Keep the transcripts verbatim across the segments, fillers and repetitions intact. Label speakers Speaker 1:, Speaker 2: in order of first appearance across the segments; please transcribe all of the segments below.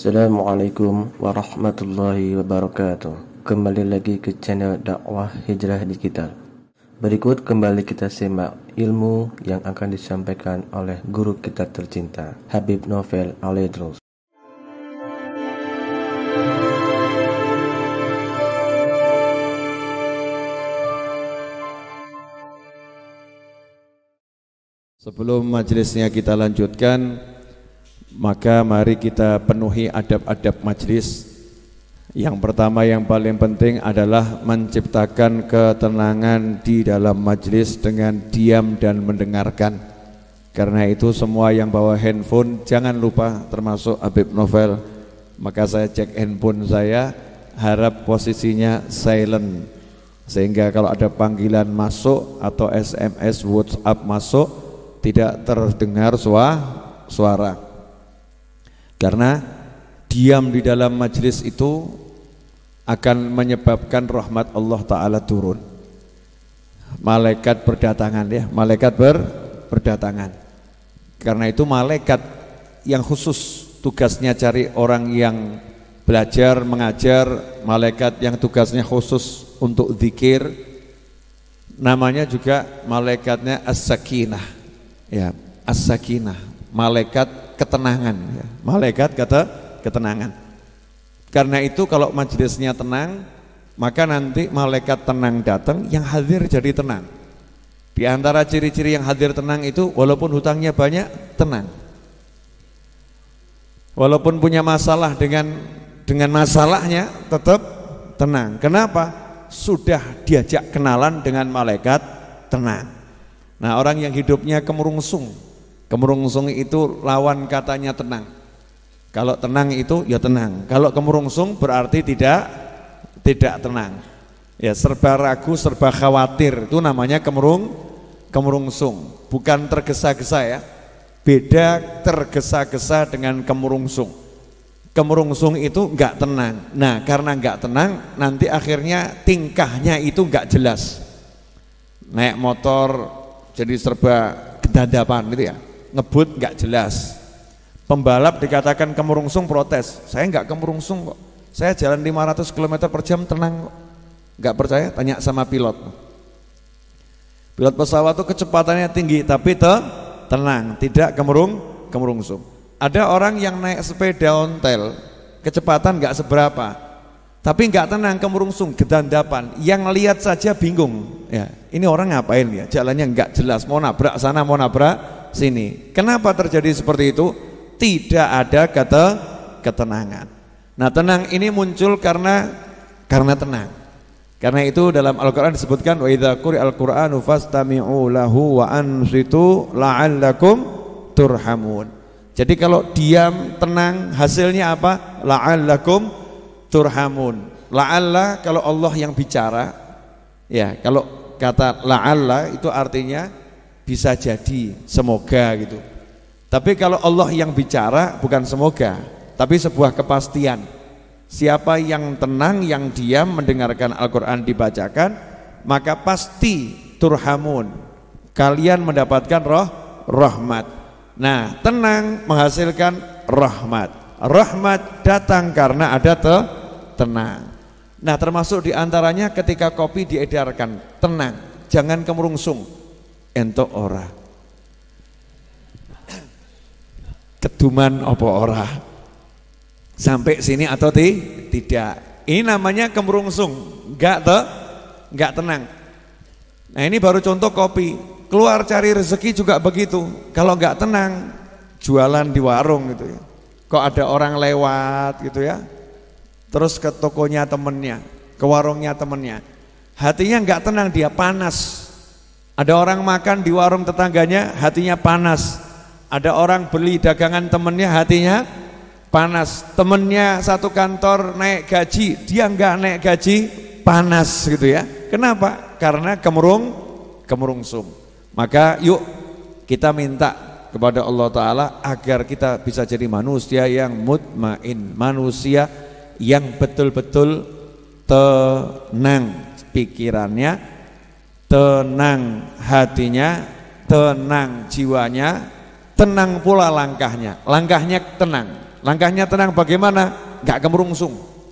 Speaker 1: Assalamualaikum warahmatullahi wabarakatuh. Kembali lagi ke channel dakwah hijrah digital. Berikut kembali kita simak ilmu yang akan disampaikan oleh guru kita tercinta, Habib Novel Al-Idrus.
Speaker 2: Sebelum majelisnya kita lanjutkan, maka mari kita penuhi adab-adab majelis. Yang pertama yang paling penting adalah menciptakan ketenangan di dalam majelis dengan diam dan mendengarkan. Karena itu semua yang bawa handphone jangan lupa, termasuk Habib Novel. Maka saya cek handphone saya, harap posisinya silent, sehingga kalau ada panggilan masuk atau S M S WhatsApp masuk tidak terdengar suara. Karena diam di dalam majelis itu akan menyebabkan rahmat Allah Ta'ala turun. Malaikat berdatangan ya, malaikat ber, berdatangan. Karena itu malaikat yang khusus tugasnya cari orang yang belajar, mengajar, malaikat yang tugasnya khusus untuk zikir, namanya juga malaikatnya As-Sakinah ya, As-Sakinah, malaikat ketenangan ya. Malaikat kata ketenangan. Karena itu kalau majelisnya tenang, maka nanti malaikat tenang datang, yang hadir jadi tenang. Di antara ciri-ciri yang hadir tenang itu, walaupun hutangnya banyak, tenang. Walaupun punya masalah dengan dengan masalahnya, tetap tenang. Kenapa? Sudah diajak kenalan dengan malaikat tenang. Nah, orang yang hidupnya kemerungsung, kemerungsung itu lawan katanya tenang. Kalau tenang itu ya tenang, kalau kemerungsung berarti tidak tidak tenang. Ya, serba ragu, serba khawatir, itu namanya kemerung kemerungsung, bukan tergesa-gesa ya. Beda tergesa-gesa dengan kemerungsung. Kemerungsung itu enggak tenang. Nah, karena enggak tenang, nanti akhirnya tingkahnya itu enggak jelas. Naik motor jadi serba gedadapan gitu ya. Ngebut nggak jelas. Pembalap dikatakan kemerungsung, protes, saya nggak kemerungsung kok, saya jalan lima ratus kilometer per jam tenang kok. Nggak percaya, tanya sama pilot. Pilot pesawat itu kecepatannya tinggi tapi te tenang, tidak kemerung kemerungsung. Ada orang yang naik sepeda ontel, kecepatan nggak seberapa, tapi nggak tenang, kemerungsung, gedandapan, yang lihat saja bingung ya, ini orang ngapain ya, jalannya nggak jelas, mau nabrak sana mau nabrak sini. Kenapa terjadi seperti itu? Tidak ada kata ketenangan. Nah, tenang ini muncul karena karena tenang. Karena itu dalam Al-Qur'an disebutkan wa idza quri'al Qur'anu fastami'u lahu wa ansitu la'allakum turhamun. Jadi kalau diam tenang hasilnya apa? La'allakum turhamun. La'alla kalau Allah yang bicara ya, kalau kata la'alla itu artinya bisa jadi, semoga gitu. Tapi kalau Allah yang bicara bukan semoga, tapi sebuah kepastian. Siapa yang tenang, yang diam mendengarkan Al-Quran dibacakan, maka pasti turhamun, kalian mendapatkan roh rahmat. Nah, tenang menghasilkan rahmat. Rahmat datang karena ada te tenang. Nah, termasuk diantaranya ketika kopi diedarkan, tenang, jangan kemerungsung. Entuk ora keduman opo ora sampai sini atau ti? Tidak. Ini namanya kemerungsung, enggak te enggak tenang. Nah, ini baru contoh kopi. Keluar cari rezeki juga begitu. Kalau enggak tenang, jualan di warung gitu ya, kok ada orang lewat gitu ya, terus ke tokonya temennya, ke warungnya temennya, hatinya enggak tenang, dia panas. Ada orang makan di warung tetangganya, hatinya panas. Ada orang beli dagangan temennya, hatinya panas. Temennya satu kantor naik gaji, dia enggak naik gaji, panas gitu ya. Kenapa? Karena kemerung kemerungsung. Maka yuk kita minta kepada Allah Ta'ala agar kita bisa jadi manusia yang mutmain, manusia yang betul-betul tenang pikirannya, tenang hatinya, tenang jiwanya, tenang pula langkahnya. Langkahnya tenang, Langkahnya tenang bagaimana? Enggak kemerungsung.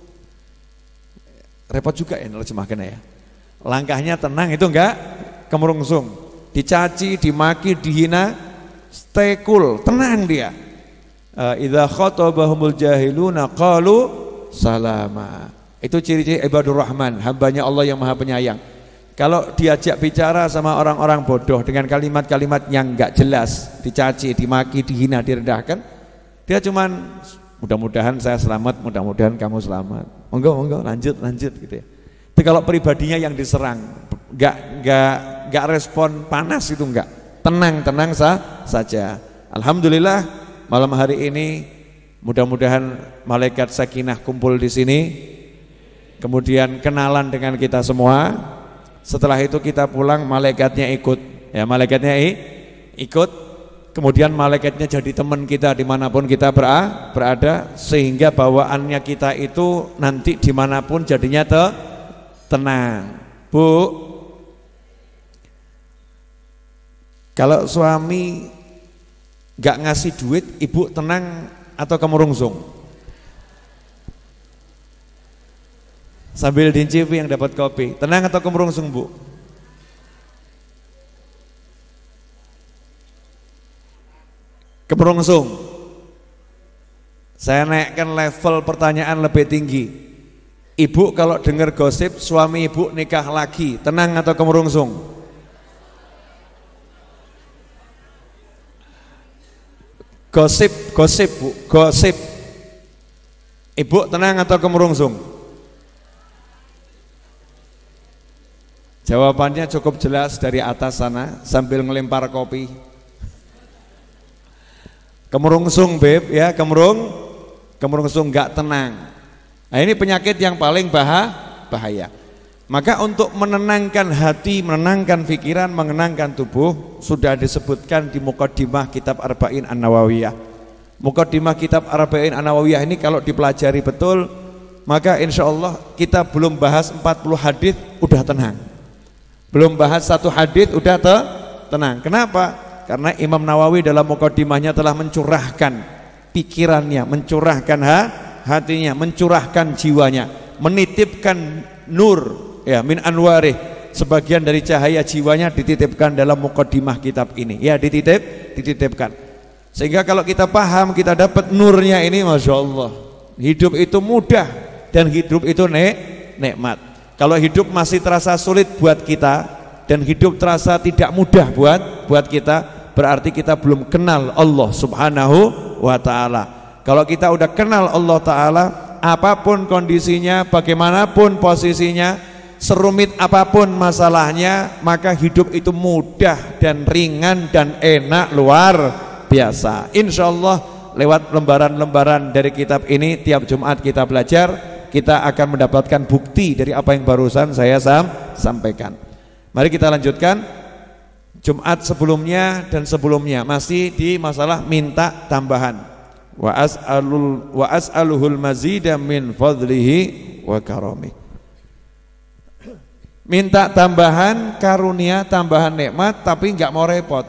Speaker 2: Repot juga ya nerjemahkannya ya. Langkahnya tenang itu enggak kemerungsung. Dicaci, dimaki, dihina, stay cool, tenang dia. Idza khatabahumul jahiluna qalu salama. Itu ciri-ciri ibadur rahman, hambanya Allah yang maha penyayang. Kalau diajak bicara sama orang-orang bodoh dengan kalimat-kalimat yang enggak jelas, dicaci, dimaki, dihina, direndahkan, dia cuman mudah-mudahan saya selamat, mudah-mudahan kamu selamat. Monggo, monggo, lanjut, lanjut gitu ya. Tapi kalau pribadinya yang diserang, enggak enggak enggak respon panas itu enggak. Tenang, tenang sah, saja. Alhamdulillah malam hari ini mudah-mudahan malaikat sakinah kumpul di sini. Kemudian kenalan dengan kita semua. Setelah itu kita pulang malaikatnya ikut. Ya, malaikatnya ikut. Kemudian malaikatnya jadi teman kita dimanapun kita berada, sehingga bawaannya kita itu nanti dimanapun jadinya te tenang. Bu, kalau suami gak ngasih duit, ibu tenang atau kemerungsung? Sambil dincipi yang dapat kopi, tenang atau kemerungsung bu? Kemerungsung. Saya naikkan level pertanyaan lebih tinggi. Ibu kalau dengar gosip suami ibu nikah lagi, tenang atau kemerungsung? Gosip, gosip bu, gosip. Ibu tenang atau kemerungsung? Jawabannya cukup jelas dari atas sana sambil ngelempar kopi. Kemerungsung beb ya, kemerung, kemerungsung nggak tenang. Nah ini penyakit yang paling bahaya. Maka untuk menenangkan hati, menenangkan pikiran, menenangkan tubuh sudah disebutkan di Muqaddimah kitab Arba'in An-Nawawiyah. Muqaddimah kitab Arba'in An-Nawawiyah ini kalau dipelajari betul, maka insya Allah kita belum bahas empat puluh hadis udah tenang. Belum bahas satu hadis udah te tenang. Kenapa? Karena Imam Nawawi dalam Muqaddimahnya telah mencurahkan pikirannya, mencurahkan ha, hatinya, mencurahkan jiwanya, menitipkan nur ya min anwarih, sebagian dari cahaya jiwanya dititipkan dalam Muqaddimah kitab ini. Ya dititip, dititipkan. Sehingga kalau kita paham, kita dapat nurnya ini, masya Allah. Hidup itu mudah dan hidup itu nek, nikmat. Kalau hidup masih terasa sulit buat kita dan hidup terasa tidak mudah buat buat kita, berarti kita belum kenal Allah Subhanahu wa taala. Kalau kita udah kenal Allah taala, apapun kondisinya, bagaimanapun posisinya, serumit apapun masalahnya, maka hidup itu mudah dan ringan dan enak luar biasa. Insya Allah lewat lembaran-lembaran dari kitab ini tiap Jumat kita belajar, kita akan mendapatkan bukti dari apa yang barusan saya sam sampaikan. Mari kita lanjutkan. Jumat sebelumnya dan sebelumnya masih di masalah minta tambahan. Wa as'alul wa as'aluhul mazida min fadlihi wa karami. Minta tambahan karunia, tambahan nikmat, tapi enggak mau repot.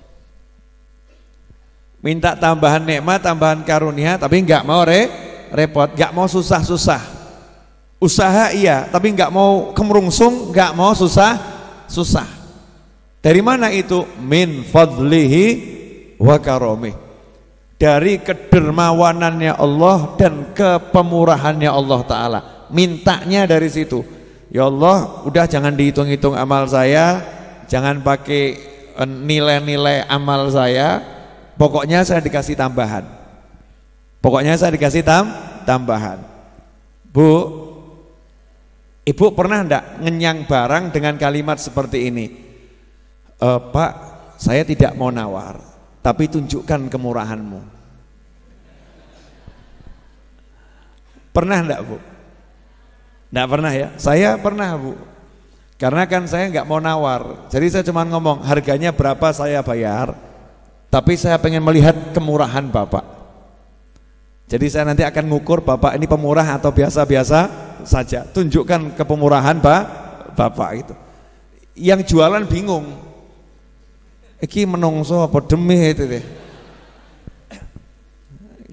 Speaker 2: Minta tambahan nikmat, tambahan karunia, tapi enggak mau re repot, enggak mau susah-susah. Usaha iya, tapi enggak mau kemerungsung, enggak mau susah-susah. Dari mana itu? Min fadlihi wa karomih. Dari kedermawanannya Allah dan kepemurahannya Allah Ta'ala. Mintanya dari situ. Ya Allah, udah jangan dihitung-hitung amal saya, jangan pakai nilai-nilai amal saya, pokoknya saya dikasih tambahan. Pokoknya saya dikasih tam tambahan. Bu, ibu pernah enggak ngenyang barang dengan kalimat seperti ini? E, Pak, saya tidak mau nawar, tapi tunjukkan kemurahanmu. Pernah enggak bu? Enggak pernah ya? Saya pernah bu. Karena kan saya enggak mau nawar, jadi saya cuma ngomong harganya berapa saya bayar, tapi saya pengen melihat kemurahan Bapak. Jadi saya nanti akan ngukur Bapak ini pemurah atau biasa-biasa saja. Tunjukkan kepemurahan Pak, Bapak itu. Yang jualan bingung. Iki menungso apa demi itu deh.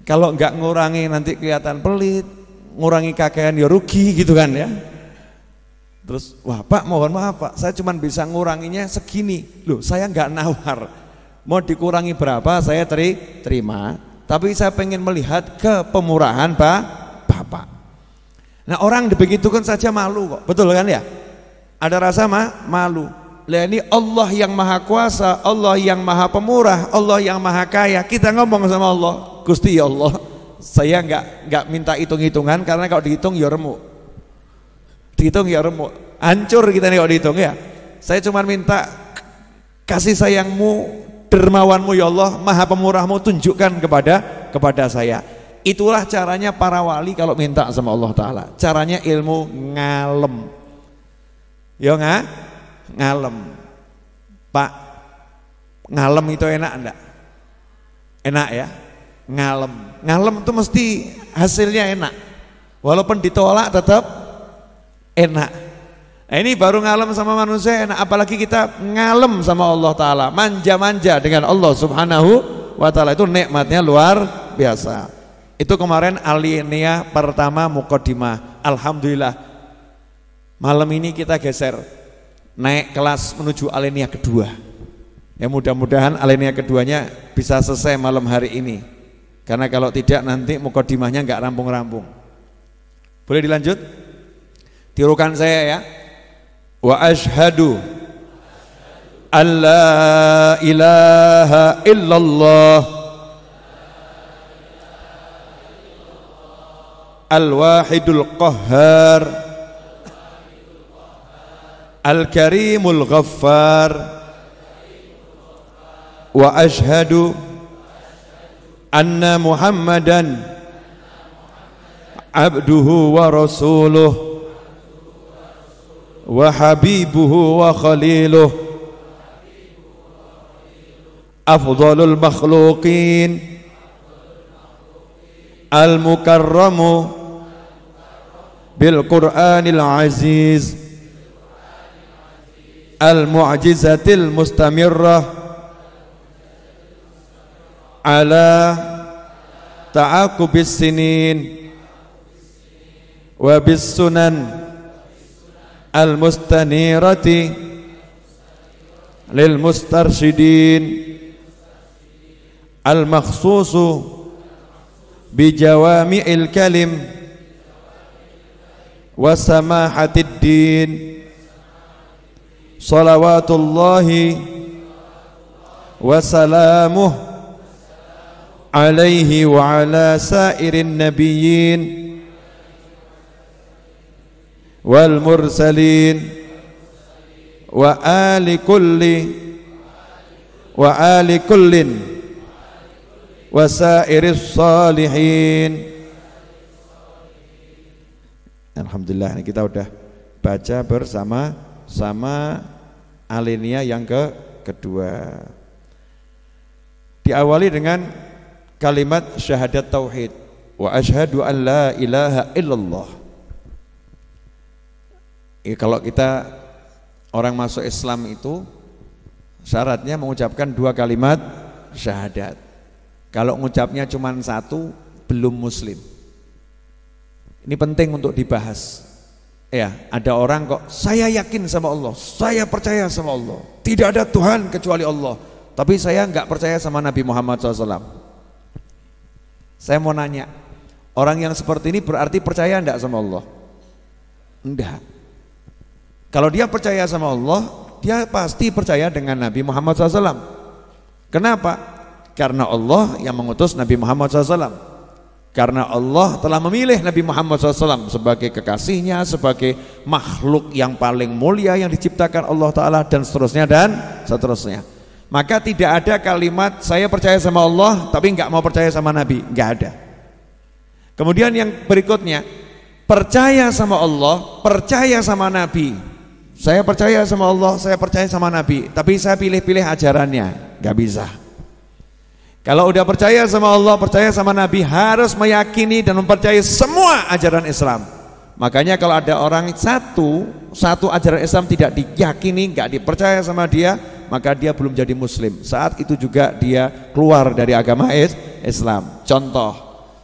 Speaker 2: Kalau nggak ngurangi nanti kelihatan pelit, ngurangi kakean ya rugi gitu kan ya. Terus, wah Pak mohon maaf Pak, saya cuma bisa nguranginya segini. Loh saya nggak nawar, mau dikurangi berapa saya teri, terima. Tapi saya pengen melihat kepemurahan Pak Bapak. Nah orang dibegitukan saja malu kok, betul kan ya? Ada rasa ma malu. Lah ini Allah yang maha kuasa, Allah yang maha pemurah, Allah yang maha kaya. Kita ngomong sama Allah, Gusti ya Allah, saya nggak nggak minta hitung-hitungan karena kalau dihitung ya remuk, dihitung ya remuk, hancur kita nih kalau dihitung ya. Saya cuma minta kasih sayangmu, dermawanmu ya Allah, maha pemurahmu tunjukkan kepada kepada saya. Itulah caranya para wali kalau minta sama Allah Ta'ala. Caranya ilmu ngalem. Ya nggak? Ngalem. Pak, ngalem itu enak enggak? Enak ya? Ngalem. Ngalem itu mesti hasilnya enak. Walaupun ditolak tetap enak. Nah, ini baru ngalem sama manusia enak, apalagi kita ngalem sama Allah Ta'ala, manja-manja dengan Allah Subhanahu wa Ta'ala, itu nikmatnya luar biasa. Itu kemarin alinea pertama muqaddimah. Alhamdulillah malam ini kita geser naik kelas menuju alinea kedua. Ya mudah-mudahan alinea keduanya bisa selesai malam hari ini, karena kalau tidak nanti muqaddimahnya nggak rampung-rampung. Boleh dilanjut? Tirukan saya ya. Wa ashhadu an la ilaha illallah al-wahidul qahhar al-karimul ghaffar wa ashhadu anna muhammadan abduhu wa rasuluh wa habibuhu wa khaliluh afdalul makhluqin al-mukarramu bil Qur'anil aziz al-mu'jizatil mustamirrah ala ta'aqubis sinin wa bis sunan al-mustanirati lil mustarsyidin al-makhsusu bijawami'il kalim wa samahatid din salawatullahi wa salamuh alaihi wa ala sairin nabiyyin wal mursalin wa ali kulli wa ali kullin wa sairis salihin. Alhamdulillah ini kita udah baca bersama sama alinea yang ke kedua. Diawali dengan kalimat syahadat tauhid, wa asyhadu an la ilaha illallah. Ya, kalau kita orang masuk Islam itu syaratnya mengucapkan dua kalimat syahadat. Kalau mengucapnya cuma satu belum muslim. Ini penting untuk dibahas. Ya, ada orang kok saya yakin sama Allah, saya percaya sama Allah, tidak ada Tuhan kecuali Allah, tapi saya nggak percaya sama Nabi Muhammad shallallahu alaihi wasallam. Saya mau nanya, orang yang seperti ini berarti percaya enggak sama Allah? Enggak. Kalau dia percaya sama Allah, dia pasti percaya dengan Nabi Muhammad shallallahu alaihi wasallam. Kenapa? Karena Allah yang mengutus Nabi Muhammad shallallahu alaihi wasallam. Karena Allah telah memilih Nabi Muhammad shallallahu alaihi wasallam sebagai kekasihnya, sebagai makhluk yang paling mulia yang diciptakan Allah Ta'ala, dan seterusnya dan seterusnya. Maka tidak ada kalimat saya percaya sama Allah tapi nggak mau percaya sama Nabi, nggak ada. Kemudian yang berikutnya, percaya sama Allah, percaya sama Nabi. Saya percaya sama Allah, saya percaya sama Nabi, tapi saya pilih-pilih ajarannya, nggak bisa. Kalau udah percaya sama Allah, percaya sama Nabi, harus meyakini dan mempercayai semua ajaran Islam. Makanya kalau ada orang satu satu ajaran Islam tidak diyakini, nggak dipercaya sama dia, maka dia belum jadi muslim. Saat itu juga dia keluar dari agama Islam. Contoh,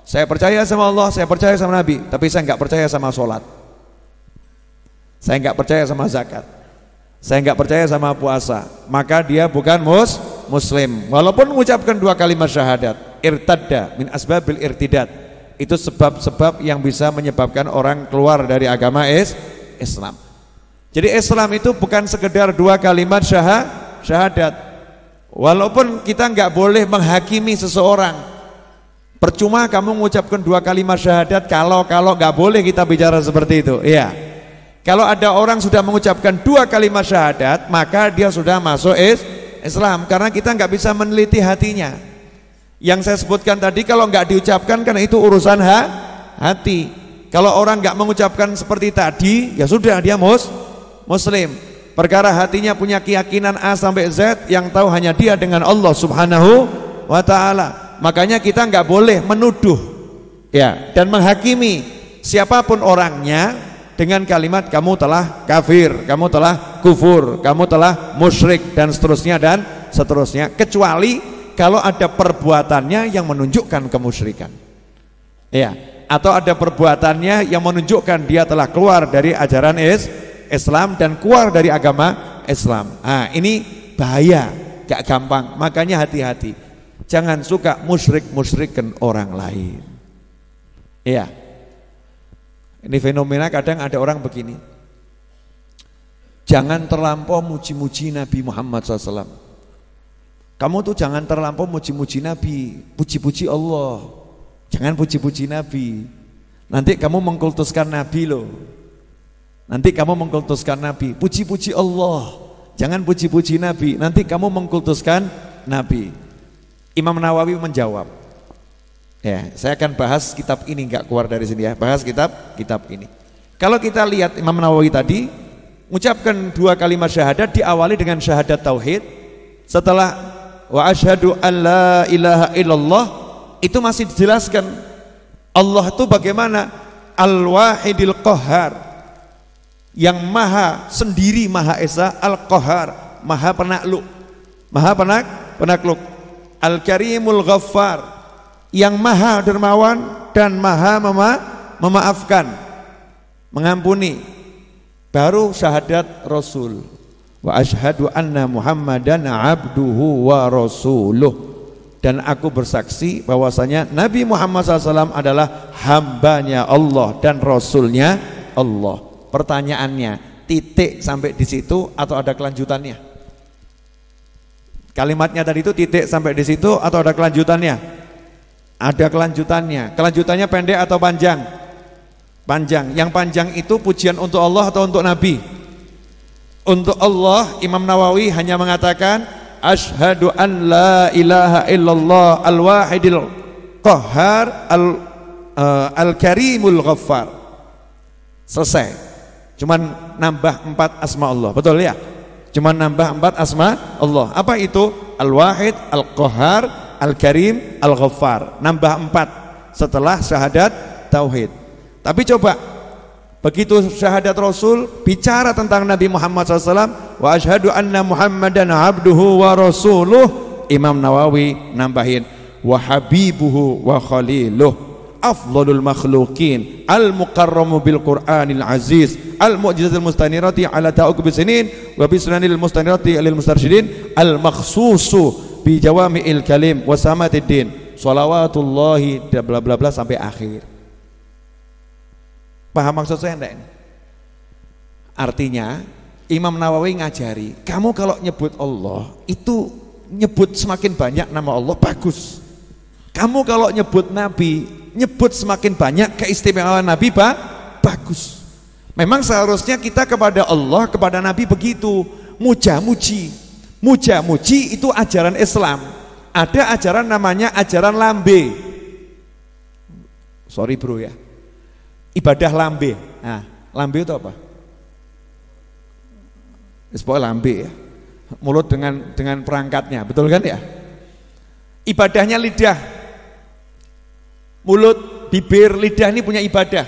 Speaker 2: Saya percaya sama Allah, saya percaya sama Nabi, tapi saya nggak percaya sama sholat, saya nggak percaya sama zakat, saya nggak percaya sama puasa, maka dia bukan mus muslim walaupun mengucapkan dua kalimat syahadat. Irtadda min asbabil irtidad, itu sebab-sebab yang bisa menyebabkan orang keluar dari agama is Islam. Jadi Islam itu bukan sekedar dua kalimat syahadat. Walaupun kita nggak boleh menghakimi seseorang. Percuma kamu mengucapkan dua kalimat syahadat kalau kalau nggak boleh kita bicara seperti itu. Iya. Kalau ada orang sudah mengucapkan dua kalimat syahadat, maka dia sudah masuk is Islam, karena kita nggak bisa meneliti hatinya. Yang saya sebutkan tadi kalau nggak diucapkan kan itu urusan ha, hati. Kalau orang nggak mengucapkan seperti tadi, ya sudah dia mus muslim. Perkara hatinya punya keyakinan A sampai Z, yang tahu hanya dia dengan Allah Subhanahu wa taala. Makanya kita nggak boleh menuduh ya dan menghakimi siapapun orangnya dengan kalimat kamu telah kafir, kamu telah kufur, kamu telah musyrik dan seterusnya dan seterusnya, kecuali kalau ada perbuatannya yang menunjukkan kemusyrikan. Ya, atau ada perbuatannya yang menunjukkan dia telah keluar dari ajaran is Islam dan keluar dari agama Islam. Nah, ini bahaya, gak gampang. Makanya hati-hati. Jangan suka musyrik-musyrikkan orang lain. Iya. Ini fenomena kadang ada orang begini. Jangan terlampau muji-muji Nabi Muhammad shallallahu alaihi wasallam. Kamu tuh jangan terlampau muji-muji Nabi, puji-puji Allah. Jangan puji-puji Nabi. Nanti kamu mengkultuskan Nabi loh. Nanti kamu mengkultuskan Nabi. Puji-puji Allah. Jangan puji-puji Nabi. Nanti kamu mengkultuskan Nabi. Imam Nawawi menjawab. Ya, saya akan bahas kitab ini, nggak keluar dari sini ya. Bahas kitab kitab ini. Kalau kita lihat Imam Nawawi tadi mengucapkan dua kalimat syahadat diawali dengan syahadat tauhid. Setelah wa asyhadu an la ilaha illallah, itu masih dijelaskan Allah itu bagaimana al-wahidil qahhar, yang maha sendiri, maha esa, al-qahhar, maha penakluk, maha penak penakluk, al-karimul ghaffar, yang maha dermawan dan maha mema memaafkan, mengampuni. Baru syahadat Rasul, wa asyhadu anna Muhammadan abduhu wa rasuluh, dan aku bersaksi bahwasanya Nabi Muhammad shallallahu alaihi wasallam adalah hambanya Allah dan Rasulnya Allah. Pertanyaannya, titik sampai di situ atau ada kelanjutannya? Kalimatnya tadi itu titik sampai di situ atau ada kelanjutannya? Ada kelanjutannya. Kelanjutannya pendek atau panjang? Panjang. Yang panjang itu pujian untuk Allah atau untuk Nabi? Untuk Allah. Imam Nawawi hanya mengatakan asyhadu an la ilaha illallah al-wahidil qahhar al uh, al-karimul ghaffar. Selesai. Cuman nambah empat asma Allah. Betul ya? Cuman nambah empat asma Allah. Apa itu? Al-wahid, al-qahhar, al-karim, al-ghaffar. Nambah empat setelah syahadat tauhid. Tapi coba begitu syahadat Rasul bicara tentang Nabi Muhammad shallallahu alaihi wasallam, wa asyhadu anna Muhammadan abduhu wa rasuluh, Imam Nawawi nambahin wa habibuhu wa khaliluh, afdhalul makhluqin, al mukarramu bil Qur'anil aziz, al mu'jizatil mustanirati ala ta'uqub sinin wa bi sunanil mustanirati lil mustarsyidin, al makhsusu bi jawami'il kalim wa samatid din, shalawatullahi bla bla bla sampai akhir. Paham maksud saya enggak ini? Artinya Imam Nawawi ngajari, kamu kalau nyebut Allah itu nyebut semakin banyak nama Allah bagus. Kamu kalau nyebut Nabi, nyebut semakin banyak keistimewaan Nabi ba, bagus. Memang seharusnya kita kepada Allah, kepada Nabi begitu, muja-muji. Muja-muji itu ajaran Islam. Ada ajaran namanya ajaran lambe. Sorry bro ya. Ibadah lambe. Nah, lambe itu apa? Pokoknya lambe ya. Mulut dengan dengan perangkatnya, betul kan ya? Ibadahnya lidah. Mulut, bibir, lidah ini punya ibadah.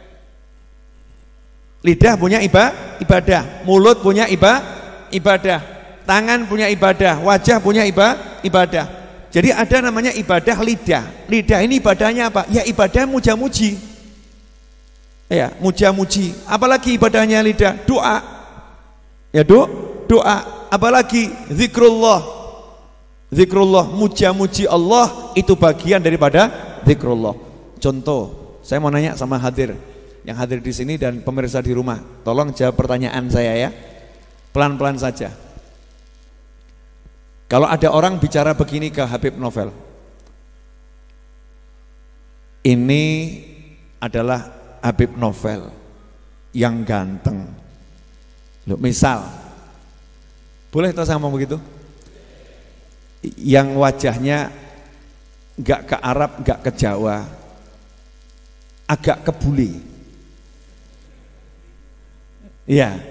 Speaker 2: Lidah punya iba, ibadah. Mulut punya iba, ibadah. Tangan punya ibadah. Wajah punya iba, ibadah. Jadi ada namanya ibadah lidah. Lidah ini ibadahnya apa? Ya ibadah muja-muji. Ya, muja-muji. Apalagi ibadahnya lidah? Doa. Ya, do, doa. Apalagi zikrullah. Zikrullah, muja-muji Allah itu bagian daripada zikrullah. Contoh, saya mau nanya sama hadir, yang hadir di sini dan pemirsa di rumah. Tolong jawab pertanyaan saya ya. Pelan-pelan saja. Kalau ada orang bicara begini ke Habib Novel, ini adalah Habib Novel yang ganteng. Loh, misal, boleh atau saya ngomong begitu? Yang wajahnya gak ke Arab, gak ke Jawa, agak ke bule. Iya.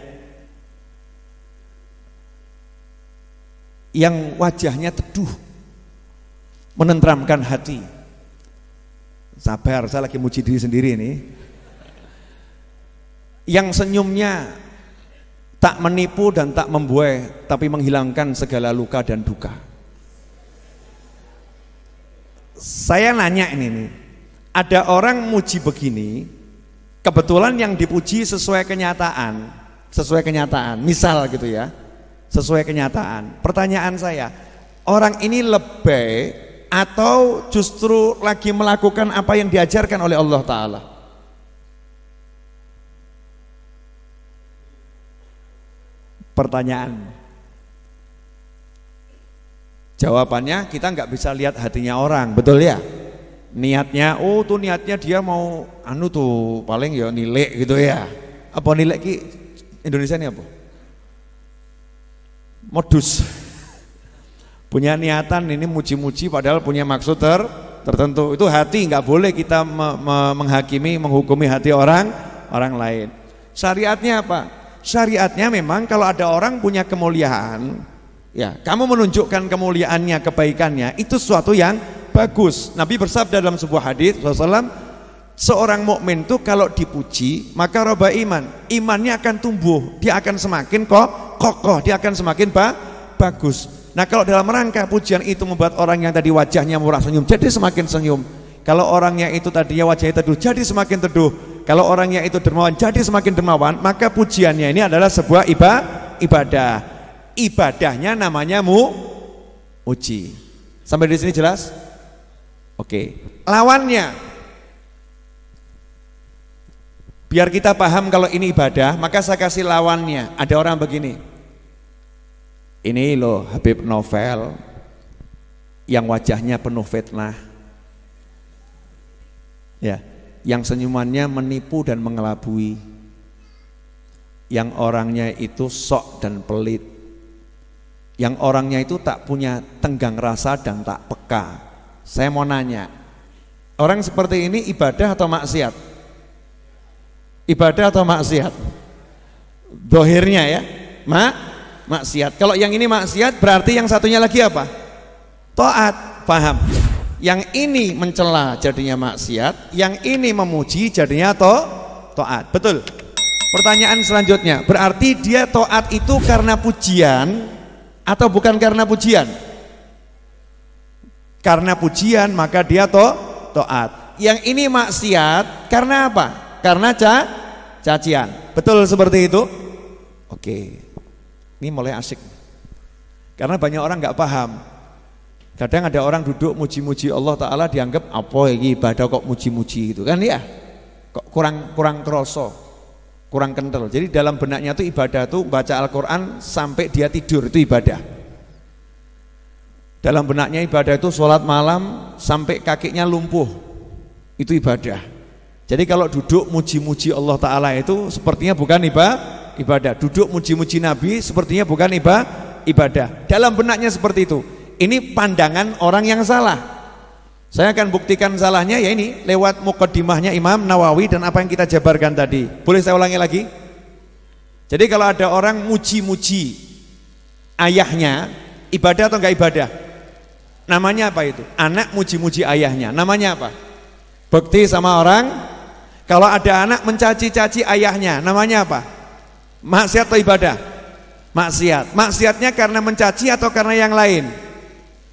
Speaker 2: Yang wajahnya teduh, menenteramkan hati. Sabar, saya lagi muji diri sendiri ini. Yang senyumnya tak menipu dan tak membuai, tapi menghilangkan segala luka dan duka. Saya nanya ini nih, ada orang muji begini, kebetulan yang dipuji sesuai kenyataan, sesuai kenyataan, misal gitu ya, sesuai kenyataan. Pertanyaan saya, orang ini lebay atau justru lagi melakukan apa yang diajarkan oleh Allah Ta'ala? Pertanyaan. Jawabannya kita nggak bisa lihat hatinya orang, betul ya? Niatnya, oh tuh niatnya dia mau anu tuh paling ya nilai gitu ya. Apa nilai ki Indonesia ini apa? Modus. Punya niatan ini muji-muji padahal punya maksud ter, tertentu. Itu hati, nggak boleh kita me, me, menghakimi, menghukumi hati orang orang lain. Syariatnya apa? Syariatnya memang kalau ada orang punya kemuliaan, ya kamu menunjukkan kemuliaannya, kebaikannya, itu sesuatu yang bagus. Nabi bersabda dalam sebuah hadis Rasulullah shallallahu alaihi wasallam, seorang mukmin itu kalau dipuji maka roba iman, imannya akan tumbuh, dia akan semakin kok kokoh, dia akan semakin ba bagus. Nah kalau dalam rangka pujian itu membuat orang yang tadi wajahnya murah senyum jadi semakin senyum, kalau orangnya itu tadinya wajahnya teduh jadi semakin teduh, kalau orangnya itu dermawan jadi semakin dermawan, maka pujiannya ini adalah sebuah ibadah. Ibadahnya namanya mu muji. Sampai di sini jelas? Oke. Lawannya, biar kita paham kalau ini ibadah, maka saya kasih lawannya. Ada orang begini, ini loh Habib Novel yang wajahnya penuh fitnah, ya, yang senyumannya menipu dan mengelabui, yang orangnya itu sok dan pelit, yang orangnya itu tak punya tenggang rasa dan tak peka. Saya mau nanya, orang seperti ini ibadah atau maksiat? Ibadah atau maksiat? Dohirnya ya, mak maksiat. Kalau yang ini maksiat berarti yang satunya lagi apa? Taat, paham? Yang ini mencela jadinya maksiat, yang ini memuji jadinya to taat. Betul. Pertanyaan selanjutnya, berarti dia taat itu karena pujian atau bukan karena pujian? Karena pujian maka dia to taat. Yang ini maksiat karena apa? Karena ca cacian. Betul seperti itu? Oke. Ini mulai asik. Karena banyak orang nggak paham. Kadang ada orang duduk muji-muji Allah Ta'ala dianggap apa ini ibadah kok muji-muji gitu kan ya? Kok kurang kurang kroso, kurang kental. Jadi dalam benaknya itu ibadah itu baca Al-Quran sampai dia tidur itu ibadah. Dalam benaknya ibadah itu sholat malam sampai kakinya lumpuh, itu ibadah. Jadi kalau duduk muji-muji Allah Ta'ala itu sepertinya bukan ibadah. Duduk muji-muji Nabi sepertinya bukan ibadah. Dalam benaknya seperti itu. Ini pandangan orang yang salah. Saya akan buktikan salahnya ya ini lewat muqaddimahnya Imam Nawawi dan apa yang kita jabarkan tadi. Boleh saya ulangi lagi? Jadi kalau ada orang muji-muji ayahnya, ibadah atau enggak ibadah? Namanya apa itu? Anak muji-muji ayahnya. Namanya apa? Bukti sama orang. Kalau ada anak mencaci-caci ayahnya, namanya apa? Maksiat atau ibadah? Maksiat. Maksiatnya karena mencaci atau karena yang lain?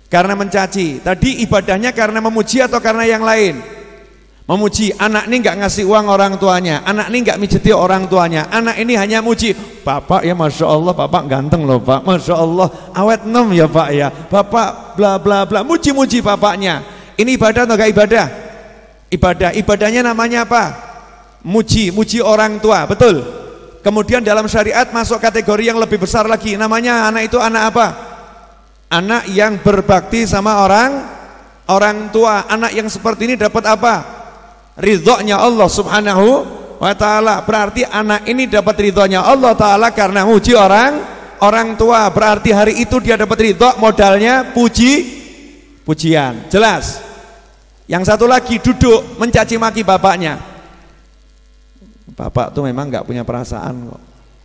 Speaker 2: Karena mencaci. Tadi ibadahnya karena memuji atau karena yang lain? Memuji. Anak ini nggak ngasih uang orang tuanya, anak ini nggak mijeti orang tuanya, anak ini hanya muji. Bapak ya masya Allah, bapak ganteng loh pak, masya Allah, awet nem ya pak ya, bapak bla bla bla, muji-muji bapaknya. Ini ibadah atau nggak ibadah? Ibadah. Ibadahnya namanya apa? Muji, muji orang tua, betul. Kemudian dalam syariat masuk kategori yang lebih besar lagi, namanya anak itu anak apa? Anak yang berbakti sama orang orang tua. Anak yang seperti ini dapat apa? Ridhonya Allah subhanahu wa ta'ala. Berarti anak ini dapat ridhonya Allah ta'ala karena muji orang orang tua. Berarti hari itu dia dapat ridho, modalnya puji pujian. Jelas? Yang satu lagi duduk mencaci maki bapaknya. Bapak tuh memang nggak punya perasaan kok.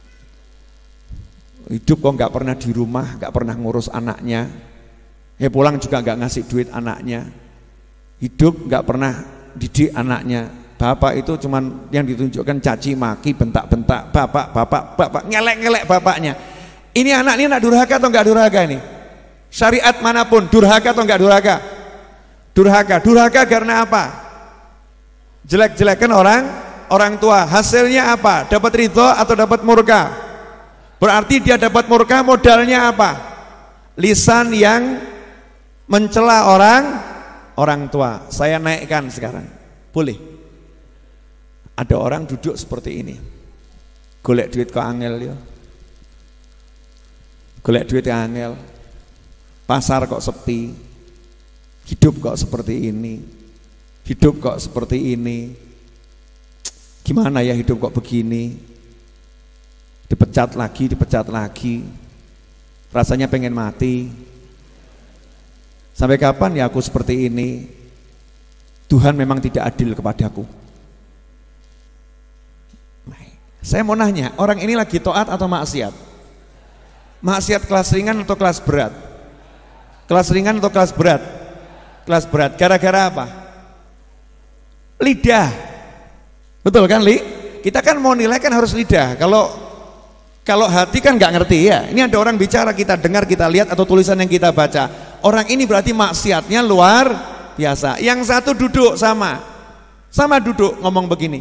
Speaker 2: Hidup kok nggak pernah di rumah, nggak pernah ngurus anaknya. Ya pulang juga nggak ngasih duit anaknya. Hidup nggak pernah didik anaknya. Bapak itu cuman yang ditunjukkan caci maki, bentak-bentak, bapak, bapak, bapak, ngelek-ngelek bapaknya. Ini anak ini nak durhaka atau enggak durhaka ini? Syariat manapun durhaka atau enggak durhaka? Durhaka. Durhaka karena apa? Jelek-jelekan orang orang tua. Hasilnya apa? Dapat ridho atau dapat murka? Berarti dia dapat murka, modalnya apa? Lisan yang mencela orang orang tua. Saya naikkan sekarang, boleh? Ada orang duduk seperti ini, golek duit kok angel ya, golek duit kok angel, pasar kok sepi, hidup kok seperti ini, hidup kok seperti ini, gimana ya hidup kok begini, dipecat lagi, dipecat lagi, rasanya pengen mati. Sampai kapan ya aku seperti ini? Tuhan memang tidak adil kepadaku. Saya mau nanya, orang ini lagi taat atau maksiat? Maksiat kelas ringan atau kelas berat? Kelas ringan atau kelas berat? Kelas berat. Gara-gara apa? Lidah. Betul kan, Li? Kita kan mau nilai kan harus lidah. Kalau kalau hati kan nggak ngerti ya. Ini ada orang bicara, kita dengar, kita lihat, atau tulisan yang kita baca. Orang ini berarti maksiatnya luar biasa. Yang satu duduk sama, sama duduk ngomong begini.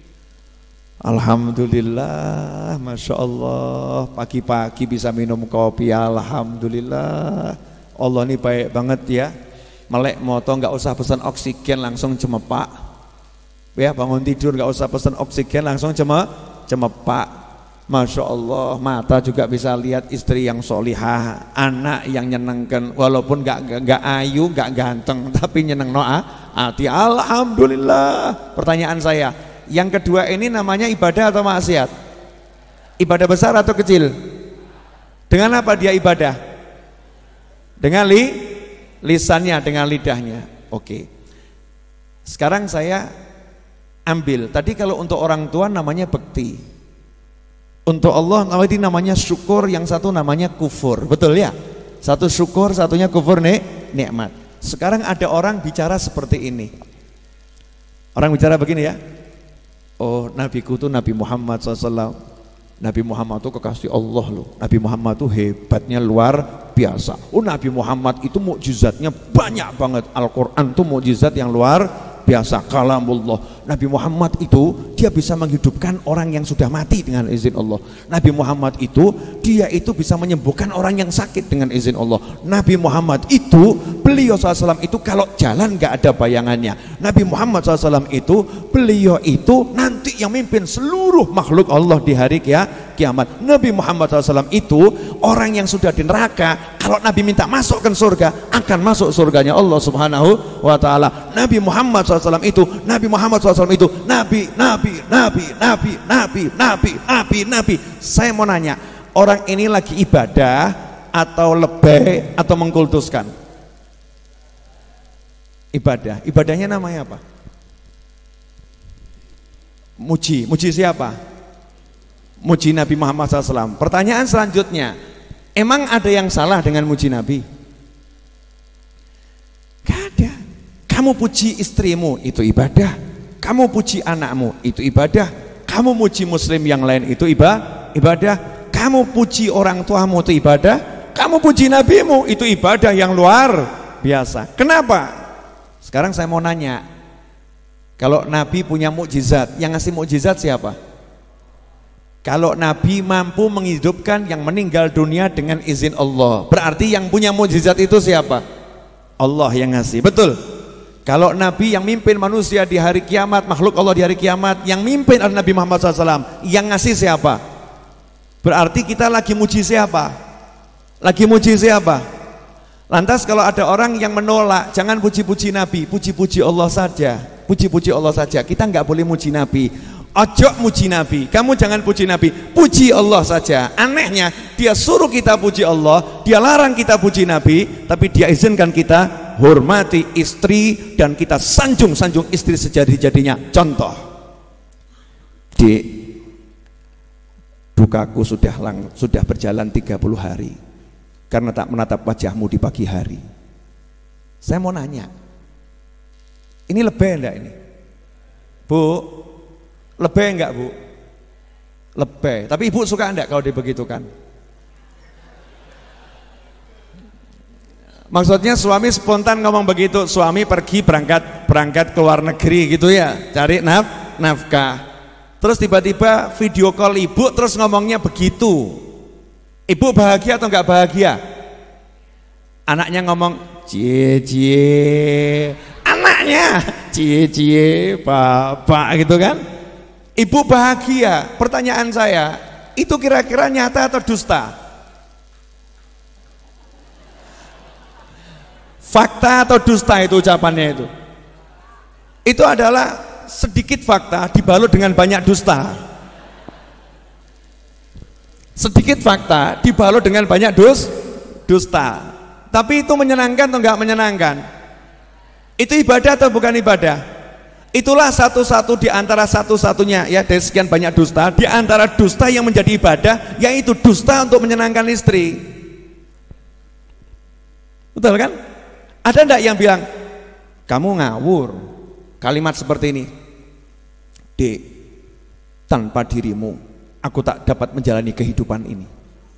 Speaker 2: Alhamdulillah, masya Allah, pagi-pagi bisa minum kopi, alhamdulillah. Allah ini baik banget ya. Melek moto nggak usah pesan oksigen, langsung cemepak. Ya bangun tidur nggak usah pesan oksigen, langsung ceme cemepak. Masya Allah, mata juga bisa lihat istri yang solihah, anak yang nyenengkan, walaupun gak, gak, gak ayu, gak ganteng, tapi nyeneng noa hati. Alhamdulillah. Pertanyaan saya, yang kedua ini namanya ibadah atau maksiat? Ibadah besar atau kecil? Dengan apa dia ibadah? Dengan li, lisannya, dengan lidahnya. Oke. Sekarang saya ambil, tadi kalau untuk orang tua namanya bekti, untuk Allah namanya syukur, yang satu namanya kufur, betul ya? Satu syukur, satunya kufur nih, nikmat. Sekarang ada orang bicara seperti ini. Orang bicara begini ya. Oh, nabiku tuh Nabi Muhammad shallallahu alaihi wasallam. Nabi Muhammad itu kekasih Allah loh. Nabi Muhammad itu hebatnya luar biasa. Oh, Nabi Muhammad itu mukjizatnya banyak banget. Al-Quran itu mukjizat yang luar biasa, kalamullah. Nabi Muhammad itu dia bisa menghidupkan orang yang sudah mati dengan izin Allah. Nabi Muhammad itu dia itu bisa menyembuhkan orang yang sakit dengan izin Allah. Nabi Muhammad itu beliau shallallahu alaihi wasallam itu kalau jalan nggak ada bayangannya. Nabi Muhammad shallallahu alaihi wasallam itu beliau itu nanti yang mimpin seluruh makhluk Allah di hari kia, kiamat. Nabi Muhammad shallallahu alaihi wasallam itu orang yang sudah di neraka, kalau Nabi minta masukkan surga akan masuk surganya Allah subhanahu wa ta'ala. Nabi Muhammad shallallahu alaihi wasallam itu Nabi Muhammad shallallahu alaihi wasallam itu Nabi, Nabi, Nabi, Nabi, Nabi, Nabi, Nabi, Nabi. Saya mau nanya, orang ini lagi ibadah atau lebay atau mengkultuskan? Ibadah. Ibadahnya namanya apa? Muji. Muji siapa? Muji Nabi Muhammad shallallahu alaihi wasallam. Pertanyaan selanjutnya, emang ada yang salah dengan muji Nabi? Gak ada. Kamu puji istrimu, itu ibadah. Kamu puji anakmu, itu ibadah. Kamu muji muslim yang lain, itu ibadah. Kamu puji orang tuamu, itu ibadah. kamu puji nabimu, itu ibadah yang luar biasa. Kenapa? Sekarang saya mau nanya, kalau nabi punya mukjizat, yang ngasih mukjizat siapa? Kalau nabi mampu menghidupkan yang meninggal dunia dengan izin Allah, berarti yang punya mukjizat itu siapa? Allah yang ngasih, betul? Kalau nabi yang mimpin manusia di hari kiamat, makhluk Allah di hari kiamat, yang mimpin adalah Nabi Muhammad shallallahu alaihi wasallam, yang ngasih siapa? Berarti kita lagi muji siapa? Lagi muji siapa? Lantas kalau ada orang yang menolak, jangan puji-puji nabi, puji-puji Allah saja, puji-puji Allah saja, kita nggak boleh muji nabi. Ojo muji nabi, kamu jangan puji nabi, puji Allah saja. Anehnya dia suruh kita puji Allah, dia larang kita puji nabi, tapi dia izinkan kita hormati istri dan kita sanjung-sanjung istri sejadi-jadinya. Contoh, Dik, dukaku sudah lang, sudah berjalan tiga puluh hari karena tak menatap wajahmu di pagi hari. Saya mau nanya, ini lebih enggak ini? Bu, lebih enggak Bu? Lebih, tapi ibu suka enggak kalau dibegitukan? Maksudnya suami spontan ngomong begitu, suami pergi berangkat berangkat ke luar negeri gitu ya, cari naf, nafkah. Terus tiba-tiba video call ibu terus ngomongnya begitu. Ibu bahagia atau enggak bahagia? Anaknya ngomong cie cie, anaknya cie cie bapak gitu kan. Ibu bahagia. Pertanyaan saya, itu kira-kira nyata atau dusta? Fakta atau dusta itu ucapannya itu? Itu adalah sedikit fakta dibalut dengan banyak dusta. Sedikit fakta dibalut dengan banyak dus, dusta. Tapi itu menyenangkan atau enggak menyenangkan? Itu ibadah atau bukan ibadah? Itulah satu-satu di antara satu-satunya ya dari sekian banyak dusta, di antara dusta yang menjadi ibadah, yaitu dusta untuk menyenangkan istri. Betul kan? Ada enggak yang bilang, kamu ngawur, kalimat seperti ini, Dek, tanpa dirimu aku tak dapat menjalani kehidupan ini.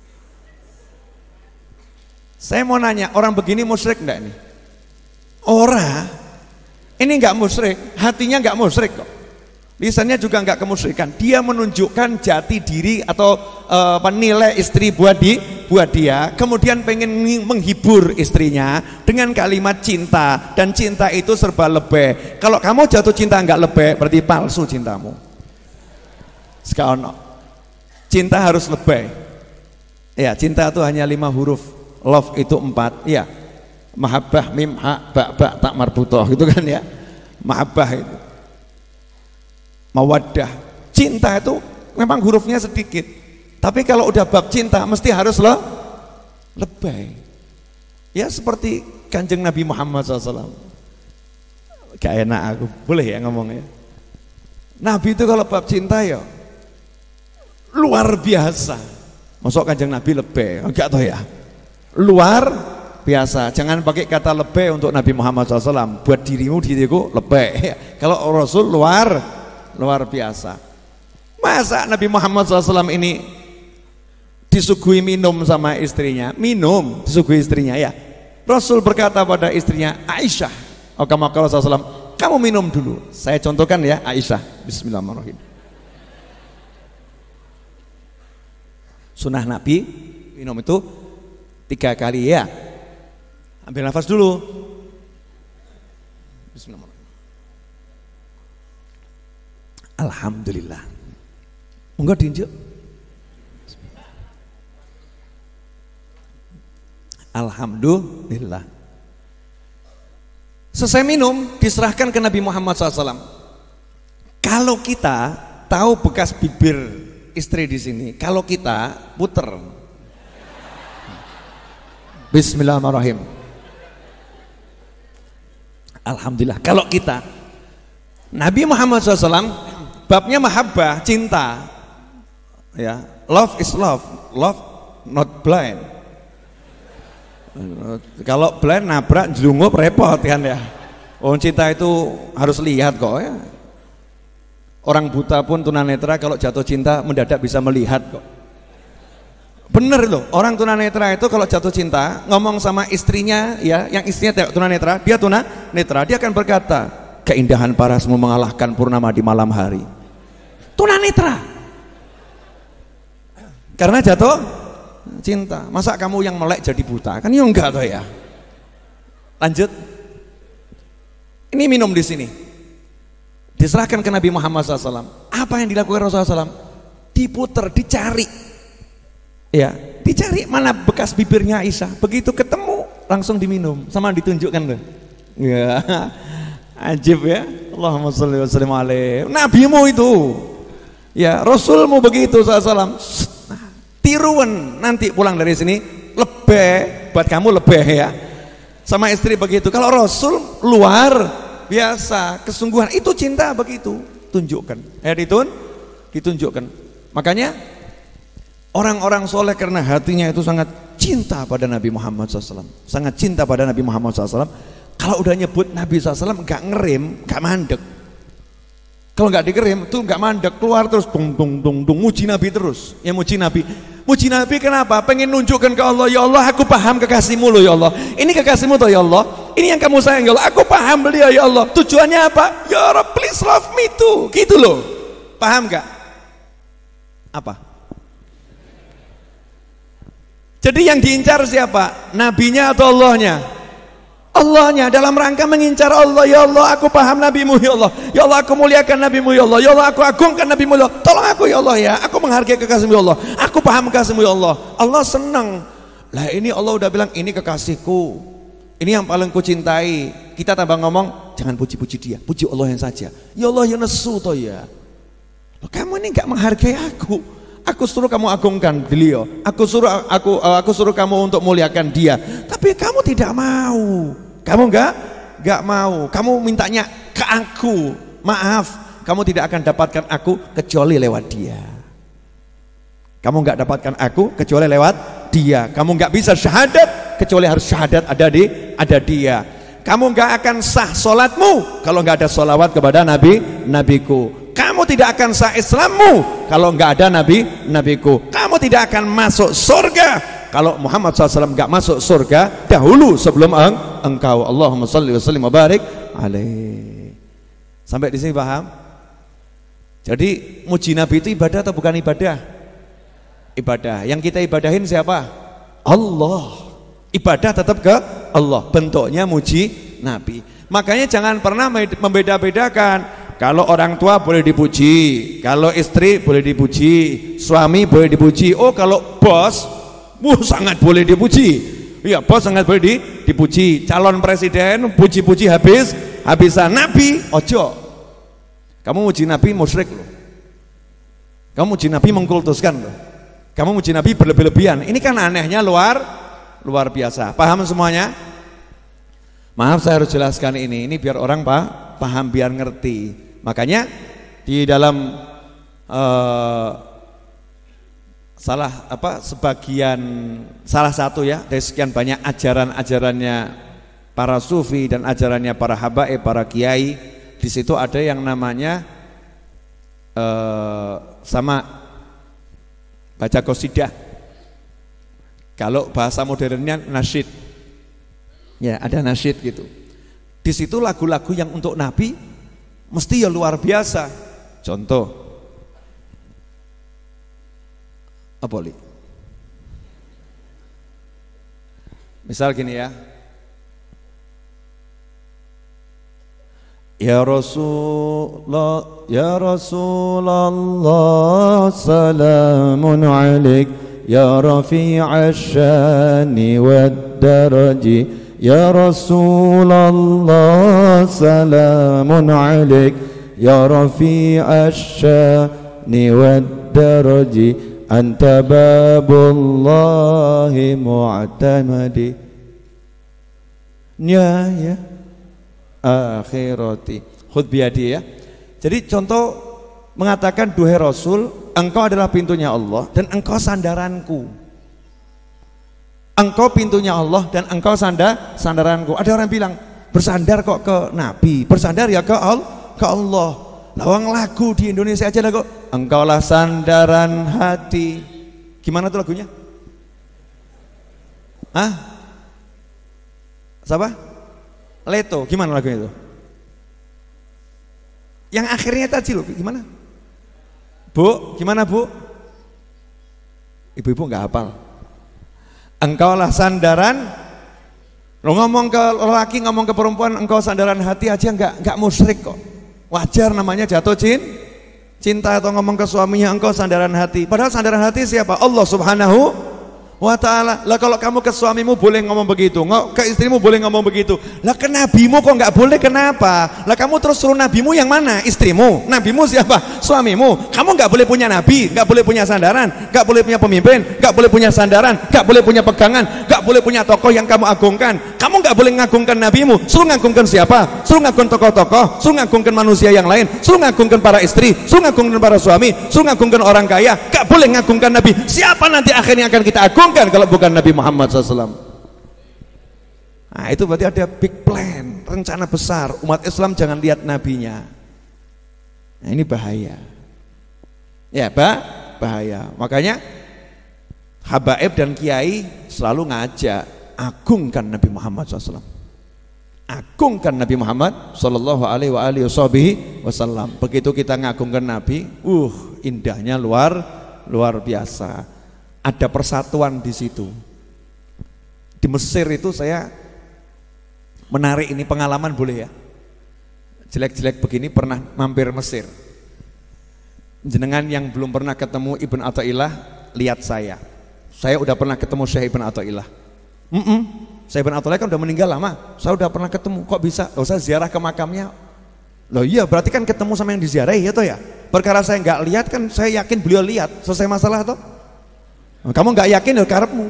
Speaker 2: Saya mau nanya, orang begini musyrik enggak nih? Orang, ini enggak musyrik, hatinya enggak musyrik kok. Lisannya juga enggak kemusyrikan. Dia menunjukkan jati diri atau uh, nilai istri buat di buat dia, kemudian pengen menghibur istrinya dengan kalimat cinta, dan cinta itu serba lebih. Kalau kamu jatuh cinta enggak lebih, berarti palsu cintamu. Sekarang cinta harus lebih. Ya, cinta itu hanya lima huruf, love itu empat. Ya, mahabbah mim ha ba ba tak marbutoh gitu kan ya. Mahabbah itu, mawaddah, cinta itu memang hurufnya sedikit, tapi kalau udah bab cinta mesti harus lo lebih. Ya seperti Kanjeng Nabi Muhammad shallallahu alaihi wasallam. Gak enak aku, boleh ya ngomongnya. Nabi itu kalau bab cinta ya luar biasa. Masuk Kanjeng Nabi lebih, enggak tahu ya, luar biasa. Jangan pakai kata lebih untuk Nabi Muhammad shallallahu alaihi wasallam. Buat dirimu, diriku lebih. Kalau Rasul luar luar biasa. Masa Nabi Muhammad shallallahu alaihi wasallam ini disuguhi minum sama istrinya, minum disuguhi istrinya ya. Rasul berkata pada istrinya Aisyah, oh kama qala sallallahu alaihi wasallam, kamu minum dulu. Saya contohkan ya, Aisyah, bismillahirrahmanirrahim. Sunnah Nabi minum itu tiga kali ya. Ambil nafas dulu. Bismillahirrahmanirrahim. Alhamdulillah. Monggo diunjuk. Alhamdulillah. Selesai minum, diserahkan ke Nabi Muhammad shallallahu alaihi wasallam. Kalau kita tahu bekas bibir istri di sini, kalau kita puter. Bismillahirrahmanirrahim. Alhamdulillah. Kalau kita, Nabi Muhammad shallallahu alaihi wasallam babnya mahabbah, cinta. Ya, love is love, love not blind. Kalau blind nabrak jelungup repot kan ya. Oh, cinta itu harus lihat kok ya. Orang buta pun tunanetra kalau jatuh cinta mendadak bisa melihat kok. Bener loh, orang tunanetra itu kalau jatuh cinta ngomong sama istrinya ya, yang istrinya tunanetra, dia tunanetra, dia akan berkata, keindahan parasmu mengalahkan purnama di malam hari. Tunanetra. Karena jatuh cinta. Masa kamu yang melek jadi buta? Kan ya enggak toh ya. Lanjut. Ini minum di sini. Diserahkan ke Nabi Muhammad shallallahu alaihi wasallam. Apa yang dilakukan Rasulullah shallallahu alaihi wasallam? Diputer, dicari. Ya, dicari mana bekas bibirnya Aisyah. Begitu ketemu langsung diminum, sama ditunjukkan tuh. Ya, ajib ya. Allahumma sholli wa sallim alaihi. Nabimu itu, ya Rasulmu begitu sallallahu alaihi wasallam. Tiruan nanti pulang dari sini lebih buat kamu lebih ya. Sama istri begitu. Kalau Rasul luar biasa, kesungguhan itu cinta begitu. Tunjukkan. Ya ditun, ditunjukkan. Makanya orang-orang soleh karena hatinya itu sangat cinta pada Nabi Muhammad shallallahu alaihi wasallam, sangat cinta pada Nabi Muhammad shallallahu alaihi wasallam. Kalau udah nyebut Nabi shallallahu alaihi wasallam nggak ngerem, nggak mandek. Kalau nggak dikerem tuh nggak mandek, keluar terus tung tung tung tung, muji Nabi terus. Ya muji Nabi, muji Nabi kenapa? Pengen nunjukkan ke Allah, ya Allah aku paham kekasihmu loh ya Allah. Ini kekasihmu tuh ya Allah. Ini yang kamu sayang ya Allah. Aku paham beliau ya Allah. Tujuannya apa? Ya Rabb please love me too. Gitu loh. Paham nggak? Apa? Jadi yang diincar siapa? Nabinya atau Allahnya? Allahnya, dalam rangka mengincar Allah. Ya Allah aku paham Nabimu ya Allah. Ya Allah aku muliakan Nabimu ya Allah. Ya Allah aku agungkan Nabimu ya Allah. Tolong aku ya Allah ya. Aku menghargai kekasihmu ya Allah. Aku paham kekasihmu ya Allah. Allah senang. Lah ini Allah udah bilang ini kekasihku. Ini yang paling kucintai. Kita tambah ngomong jangan puji-puji dia, puji Allah yang saja. Ya Allah ya nesu toh ya. Loh, kamu ini gak menghargai aku. Aku suruh kamu agungkan beliau. Aku suruh aku aku suruh kamu untuk muliakan dia. Tapi kamu tidak mau. Kamu enggak enggak mau. Kamu mintanya ke aku. Maaf, kamu tidak akan dapatkan aku kecuali lewat dia. Kamu enggak dapatkan aku kecuali lewat dia. Kamu enggak bisa syahadat kecuali harus syahadat ada di ada dia. Kamu enggak akan sah solatmu kalau enggak ada solawat kepada nabi nabiku. Kamu tidak akan sah Islammu kalau enggak ada nabi nabiku. Kamu tidak akan masuk surga kalau Muhammad shallallahu alaihi wasallam enggak masuk surga dahulu sebelum eng engkau. Allahumma shalli wa sallim wa barik alaihi. Sampai di sini paham? Jadi muji Nabi itu ibadah atau bukan ibadah? Ibadah. Yang kita ibadahin siapa? Allah. Ibadah tetap ke Allah. Bentuknya muji Nabi. Makanya jangan pernah membeda-bedakan. Kalau orang tua boleh dipuji, kalau istri boleh dipuji, suami boleh dipuji. Oh kalau bos, wuh sangat boleh dipuji. Iya bos sangat boleh di, dipuji. Calon presiden puji-puji habis habisan. Nabi ojo. Kamu muji Nabi musyrik loh. Kamu muji Nabi mengkultuskan loh. Kamu muji Nabi berlebih-lebihan. Ini kan anehnya luar luar biasa. Paham semuanya? Maaf saya harus jelaskan ini. Ini biar orang pak paham, biar ngerti. Makanya di dalam uh, salah apa sebagian salah satu ya dari sekian banyak ajaran-ajarannya para sufi dan ajarannya para habaib, para kiai, di situ ada yang namanya uh, sama baca qasidah. Kalau bahasa modernnya nasyid. Ya, ada nasyid gitu. Di situ lagu-lagu yang untuk Nabi mesti ya luar biasa. Contoh apa li? Misal gini ya. Ya Rasulullah, ya Rasulullah, salamun alaik, ya rafi'ash syani wad daraji. Ya Rasulullah salamun alaik, ya rafi'ash syani wad daraji, anta babullahi mu'tamadi ya ya akhirati khud biadi ya. Jadi contoh mengatakan duhai Rasul, engkau adalah pintunya Allah dan engkau sandaranku. Engkau pintunya Allah dan engkau sandar sandaranku. Ada orang bilang bersandar kok ke Nabi, bersandar ya ke Allah, ke Allah. Lawang lagu di Indonesia aja lah kok. Engkaulah sandaran hati. Gimana tuh lagunya? Ah? Siapa? Leto. Gimana lagunya itu? Yang akhirnya tadi loh, gimana? Bu, gimana Bu? Ibu-ibu nggak hafal. Engkaulah sandaran. Lo ngomong ke lelaki, ngomong ke perempuan, engkau sandaran hati aja nggak nggak musyrik kok. Wajar namanya jatuh cinta. Cinta atau ngomong ke suaminya engkau sandaran hati. Padahal sandaran hati siapa? Allah Subhanahu wa ta'ala. Lah kalau kamu ke suamimu boleh ngomong begitu, ke istrimu boleh ngomong begitu. Lah ke nabimu kok nggak boleh, kenapa? Lah kamu terus suruh nabimu yang mana? Istrimu. Nabimu siapa? Suamimu. Kamu nggak boleh punya nabi, nggak boleh punya sandaran, nggak boleh punya pemimpin, nggak boleh punya sandaran, nggak boleh punya pegangan, nggak boleh punya tokoh yang kamu agungkan. Kamu nggak boleh ngagungkan nabimu. Suruh ngagungkan siapa? Suruh ngagungkan tokoh-tokoh, suruh ngagungkan manusia yang lain, suruh ngagungkan para istri, suruh ngagungkan para suami, suruh ngagungkan orang kaya. Nggak boleh ngagungkan nabi. Siapa nanti akhirnya akan kita agungkan kalau bukan Nabi Muhammad shallallahu alaihi wasallam? Nah itu berarti ada big plan, rencana besar. Umat Islam jangan lihat nabinya. Nah ini bahaya. Ya bah, bahaya. Makanya habaib dan kiai selalu ngajak, agungkan Nabi Muhammad shallallahu alaihi wasallam. Agungkan Nabi Muhammad shallallahu alaihi wasallam. Begitu kita ngagungkan Nabi, uh indahnya luar luar biasa. Ada persatuan di situ. Di Mesir itu saya menarik ini pengalaman, boleh ya? Jelek-jelek begini pernah mampir Mesir. Jenengan yang belum pernah ketemu Ibn Athaillah, lihat saya. Saya udah pernah ketemu Syekh Ibn Athaillah. Mm -mm. Syekh Ibn Athaillah kan udah meninggal lama. Saya udah pernah ketemu. Kok bisa? Oh, saya ziarah ke makamnya. Loh iya, berarti kan ketemu sama yang diziarahi ya toh ya. Perkara saya nggak lihat kan saya yakin beliau lihat. Selesai masalah toh. Kamu nggak yakin ya karepmu.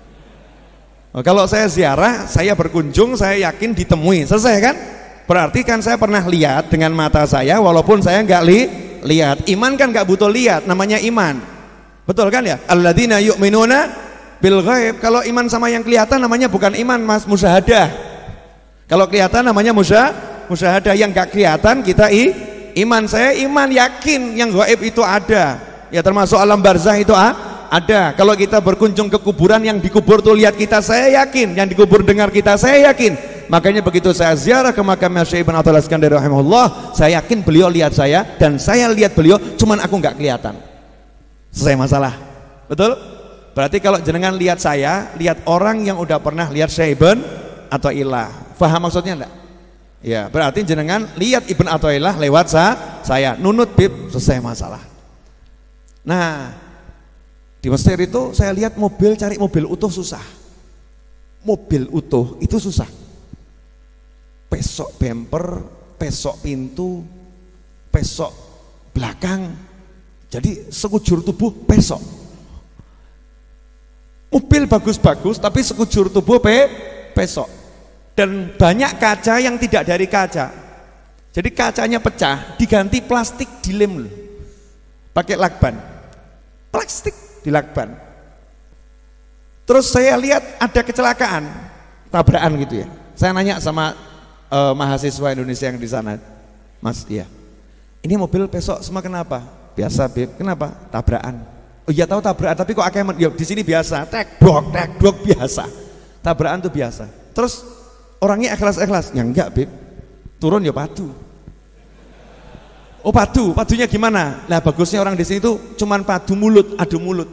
Speaker 2: Kalau saya ziarah, saya berkunjung, saya yakin ditemui, selesai kan? Berarti kan saya pernah lihat dengan mata saya, walaupun saya nggak li lihat. Iman kan nggak butuh lihat, namanya iman. Betul kan ya? Alladzina yu'minuna bil ghaib. Kalau iman sama yang kelihatan namanya bukan iman, Mas, musyahadah. Kalau kelihatan namanya musya musyahadah. Yang nggak kelihatan kita i iman. Saya iman, yakin yang ghaib itu ada. Ya termasuk alam barzah itu ah ada. Kalau kita berkunjung ke kuburan, yang dikubur tuh lihat kita, saya yakin. Yang dikubur dengar kita, saya yakin. Makanya begitu saya ziarah ke makamnya Syekh Ibn Athaillah Iskandari rahimahullah, saya yakin beliau lihat saya dan saya lihat beliau, cuman aku nggak kelihatan. Selesai masalah. Betul? Berarti kalau jenengan lihat saya, lihat orang yang udah pernah lihat Syekh Ibn Athaillah. Faham maksudnya enggak? Ya, berarti jenengan lihat Ibn Athaillah lewat saya. Nunut bib, selesai masalah. Nah, di Mesir itu saya lihat mobil, cari mobil utuh susah. Mobil utuh itu susah. Pesok bumper, pesok pintu, pesok belakang. Jadi sekujur tubuh pesok. Mobil bagus-bagus tapi sekujur tubuh pe pesok. Dan banyak kaca yang tidak dari kaca. Jadi kacanya pecah, diganti plastik dilem loh. Pakai lakban. Plastik dilakban. Terus saya lihat ada kecelakaan, tabrakan gitu ya. Saya nanya sama uh, mahasiswa Indonesia yang di sana, Mas, iya, ini mobil pesok semua kenapa? Biasa, Beb. Kenapa? Tabrakan. Oh iya tahu tabrakan, tapi kok akhirnya ya, di sini biasa, tek dok, tek dok biasa. Tabrakan tuh biasa. Terus orangnya ikhlas-ikhlas, ya enggak, Beb. Turun ya padu. Oh padu, padunya gimana? Nah bagusnya orang di sini tuh cuman padu mulut, adu mulut.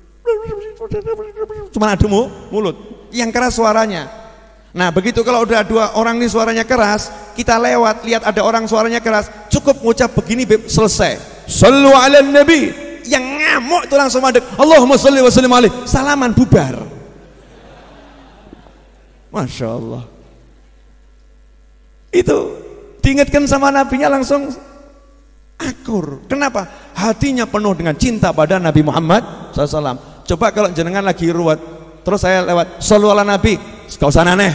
Speaker 2: Cuman adu mulut, yang keras suaranya. Nah begitu kalau udah dua orang ini suaranya keras, kita lewat lihat ada orang suaranya keras, cukup ngucap begini beb, selesai. Sallu ala nabi. Yang ngamuk itu langsung madek, Allahumma salli wa sallim alaihi. Salaman bubar. Masya Allah. Itu diingatkan sama nabinya langsung akur. Kenapa? Hatinya penuh dengan cinta pada Nabi Muhammad shallallahu alaihi wasallam. Coba kalau jenengan lagi ruwet, terus saya lewat, sallu ala nabi, gak usah aneh.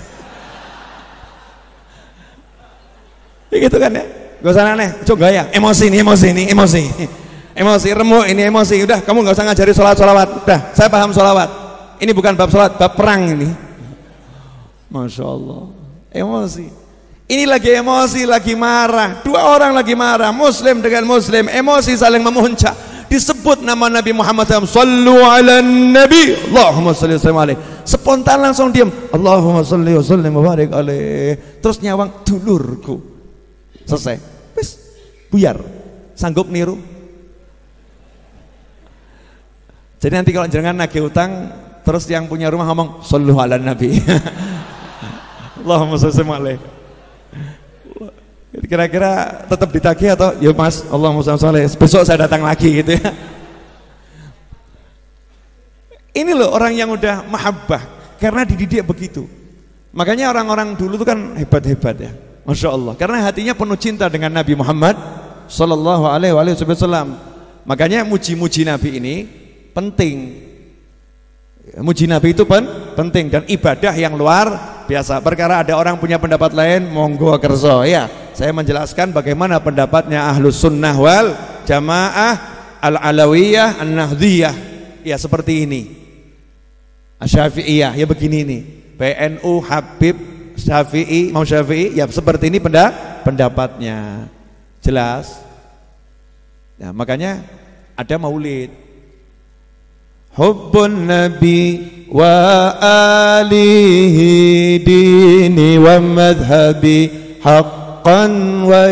Speaker 2: Gitu kan ya? Gak usah aneh, coba ya, emosi nih, emosi nih, emosi. Emosi, remuk ini emosi. Udah, kamu gak usah ngajari sholat-sholawat. Udah, saya paham sholawat. Ini bukan bab sholat, bab perang ini. Masya Allah, emosi. Ini lagi emosi, lagi marah. Dua orang lagi marah, muslim dengan muslim, emosi saling memuncak. disebut nama Nabi Muhammad shallallahu alaihi wasallam, sallu ala nabi, Allahumma shalli alaihi, spontan langsung diam, Allahumma shalli wa sallim wa barik alaihi, terus nyawang dulurku, selesai, wis buyar, sanggup niru. Jadi nanti kalau jangan nagih utang, terus yang punya rumah ngomong sallu ala nabi, Allahumma shalli alaihi. Kira-kira tetap ditagih atau ya mas, Allahumma sholli, besok saya datang lagi gitu ya. Ini loh orang yang udah mahabbah karena dididik begitu. Makanya orang-orang dulu itu kan hebat-hebat ya, masya Allah, karena hatinya penuh cinta dengan Nabi Muhammad Sallallahu Alaihi Wasallam. Makanya muji-muji Nabi ini penting. Muji Nabi itu pen, penting dan ibadah yang luar biasa. Perkara ada orang punya pendapat lain, monggo kerso ya. Saya menjelaskan bagaimana pendapatnya Ahlus Sunnah wal Jamaah Al-Alawiyah An-Nahdiyah. Ya seperti ini. Asy-Syafi'iyah ya begini ini. P N U Habib Syafi'i, mau Syafi'i ya seperti ini pendapatnya. Jelas. Nah, makanya ada maulid. Hubbun Nabi wa alihi dini wa madhabi haqqan wa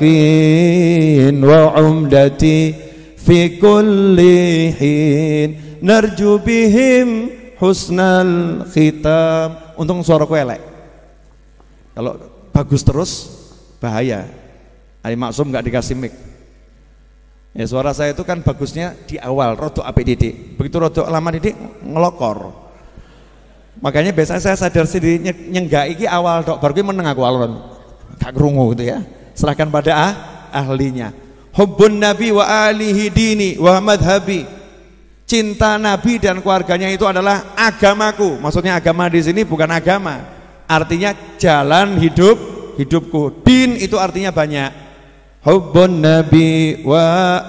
Speaker 2: yakin wa umdati fi kulli hin narju bihim husnal khitam. Untung suaraku elek, kalau bagus terus bahaya. Ali Maksum gak dikasih mic. Ya, suara saya itu kan bagusnya di awal rodok apik didik, begitu rodok lama didik ngelokor. Makanya biasanya saya sadar sendiri nyenggak iki awal dok, baru meneng aku alon gak krungu gitu ya. Serahkan pada ah, ahlinya. Hubbun Nabi wa alihi dini wa madhabi. Cinta Nabi dan keluarganya itu adalah agamaku. Maksudnya agama di sini bukan agama, artinya jalan hidup hidupku. Din itu artinya banyak. Hubbun Nabi wa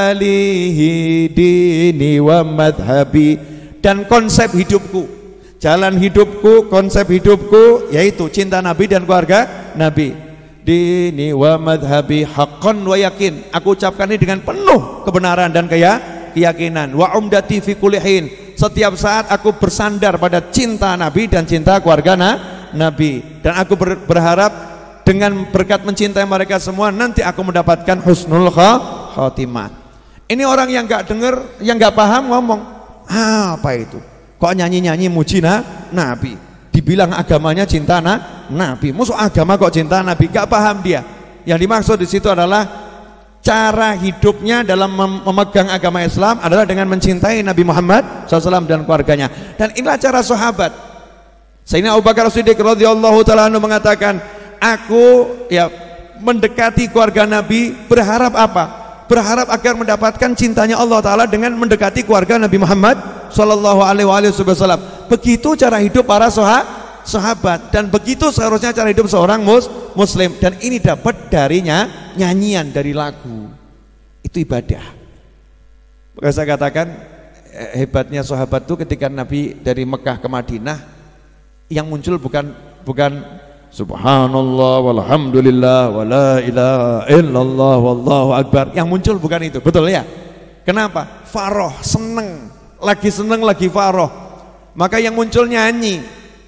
Speaker 2: alihi dini wa madhabi, dan konsep hidupku, jalan hidupku, konsep hidupku yaitu cinta Nabi dan keluarga Nabi. Dini wa madhabi haqqan wa yakin, aku ucapkan ini dengan penuh kebenaran dan keyakinan. Wa umdati fi kulli hin, setiap saat aku bersandar pada cinta Nabi dan cinta keluarga Nabi, dan aku ber, berharap dengan berkat mencintai mereka semua nanti aku mendapatkan husnul khatimah. Ini orang yang gak dengar, yang gak paham ngomong, ah, apa itu? Kok nyanyi-nyanyi muji Nabi? Dibilang agamanya cinta na, Nabi. Musuh agama kok cinta Nabi? Gak paham dia. Yang dimaksud di situ adalah cara hidupnya dalam mem memegang agama Islam adalah dengan mencintai Nabi Muhammad shallallahu alaihi wasallam dan keluarganya. Dan inilah cara sahabat. Sayyidina Abu Bakar As-Siddiq radhiyallahu taala anhu mengatakan, aku ya mendekati keluarga Nabi berharap apa? Berharap agar mendapatkan cintanya Allah Ta'ala dengan mendekati keluarga Nabi Muhammad Sallallahu Alaihi Wasallam. Begitu cara hidup para sahabat, dan begitu seharusnya cara hidup seorang mus muslim. Dan ini dapat darinya nyanyian, dari lagu. Itu ibadah. Maka saya katakan hebatnya sahabat itu ketika Nabi dari Mekah ke Madinah, yang muncul bukan bukan Subhanallah walhamdulillah wa la ilaha illallah wallahu akbar. Yang muncul bukan itu, betul ya? Kenapa? Faroh, seneng, lagi seneng, lagi faroh. Maka yang muncul nyanyi,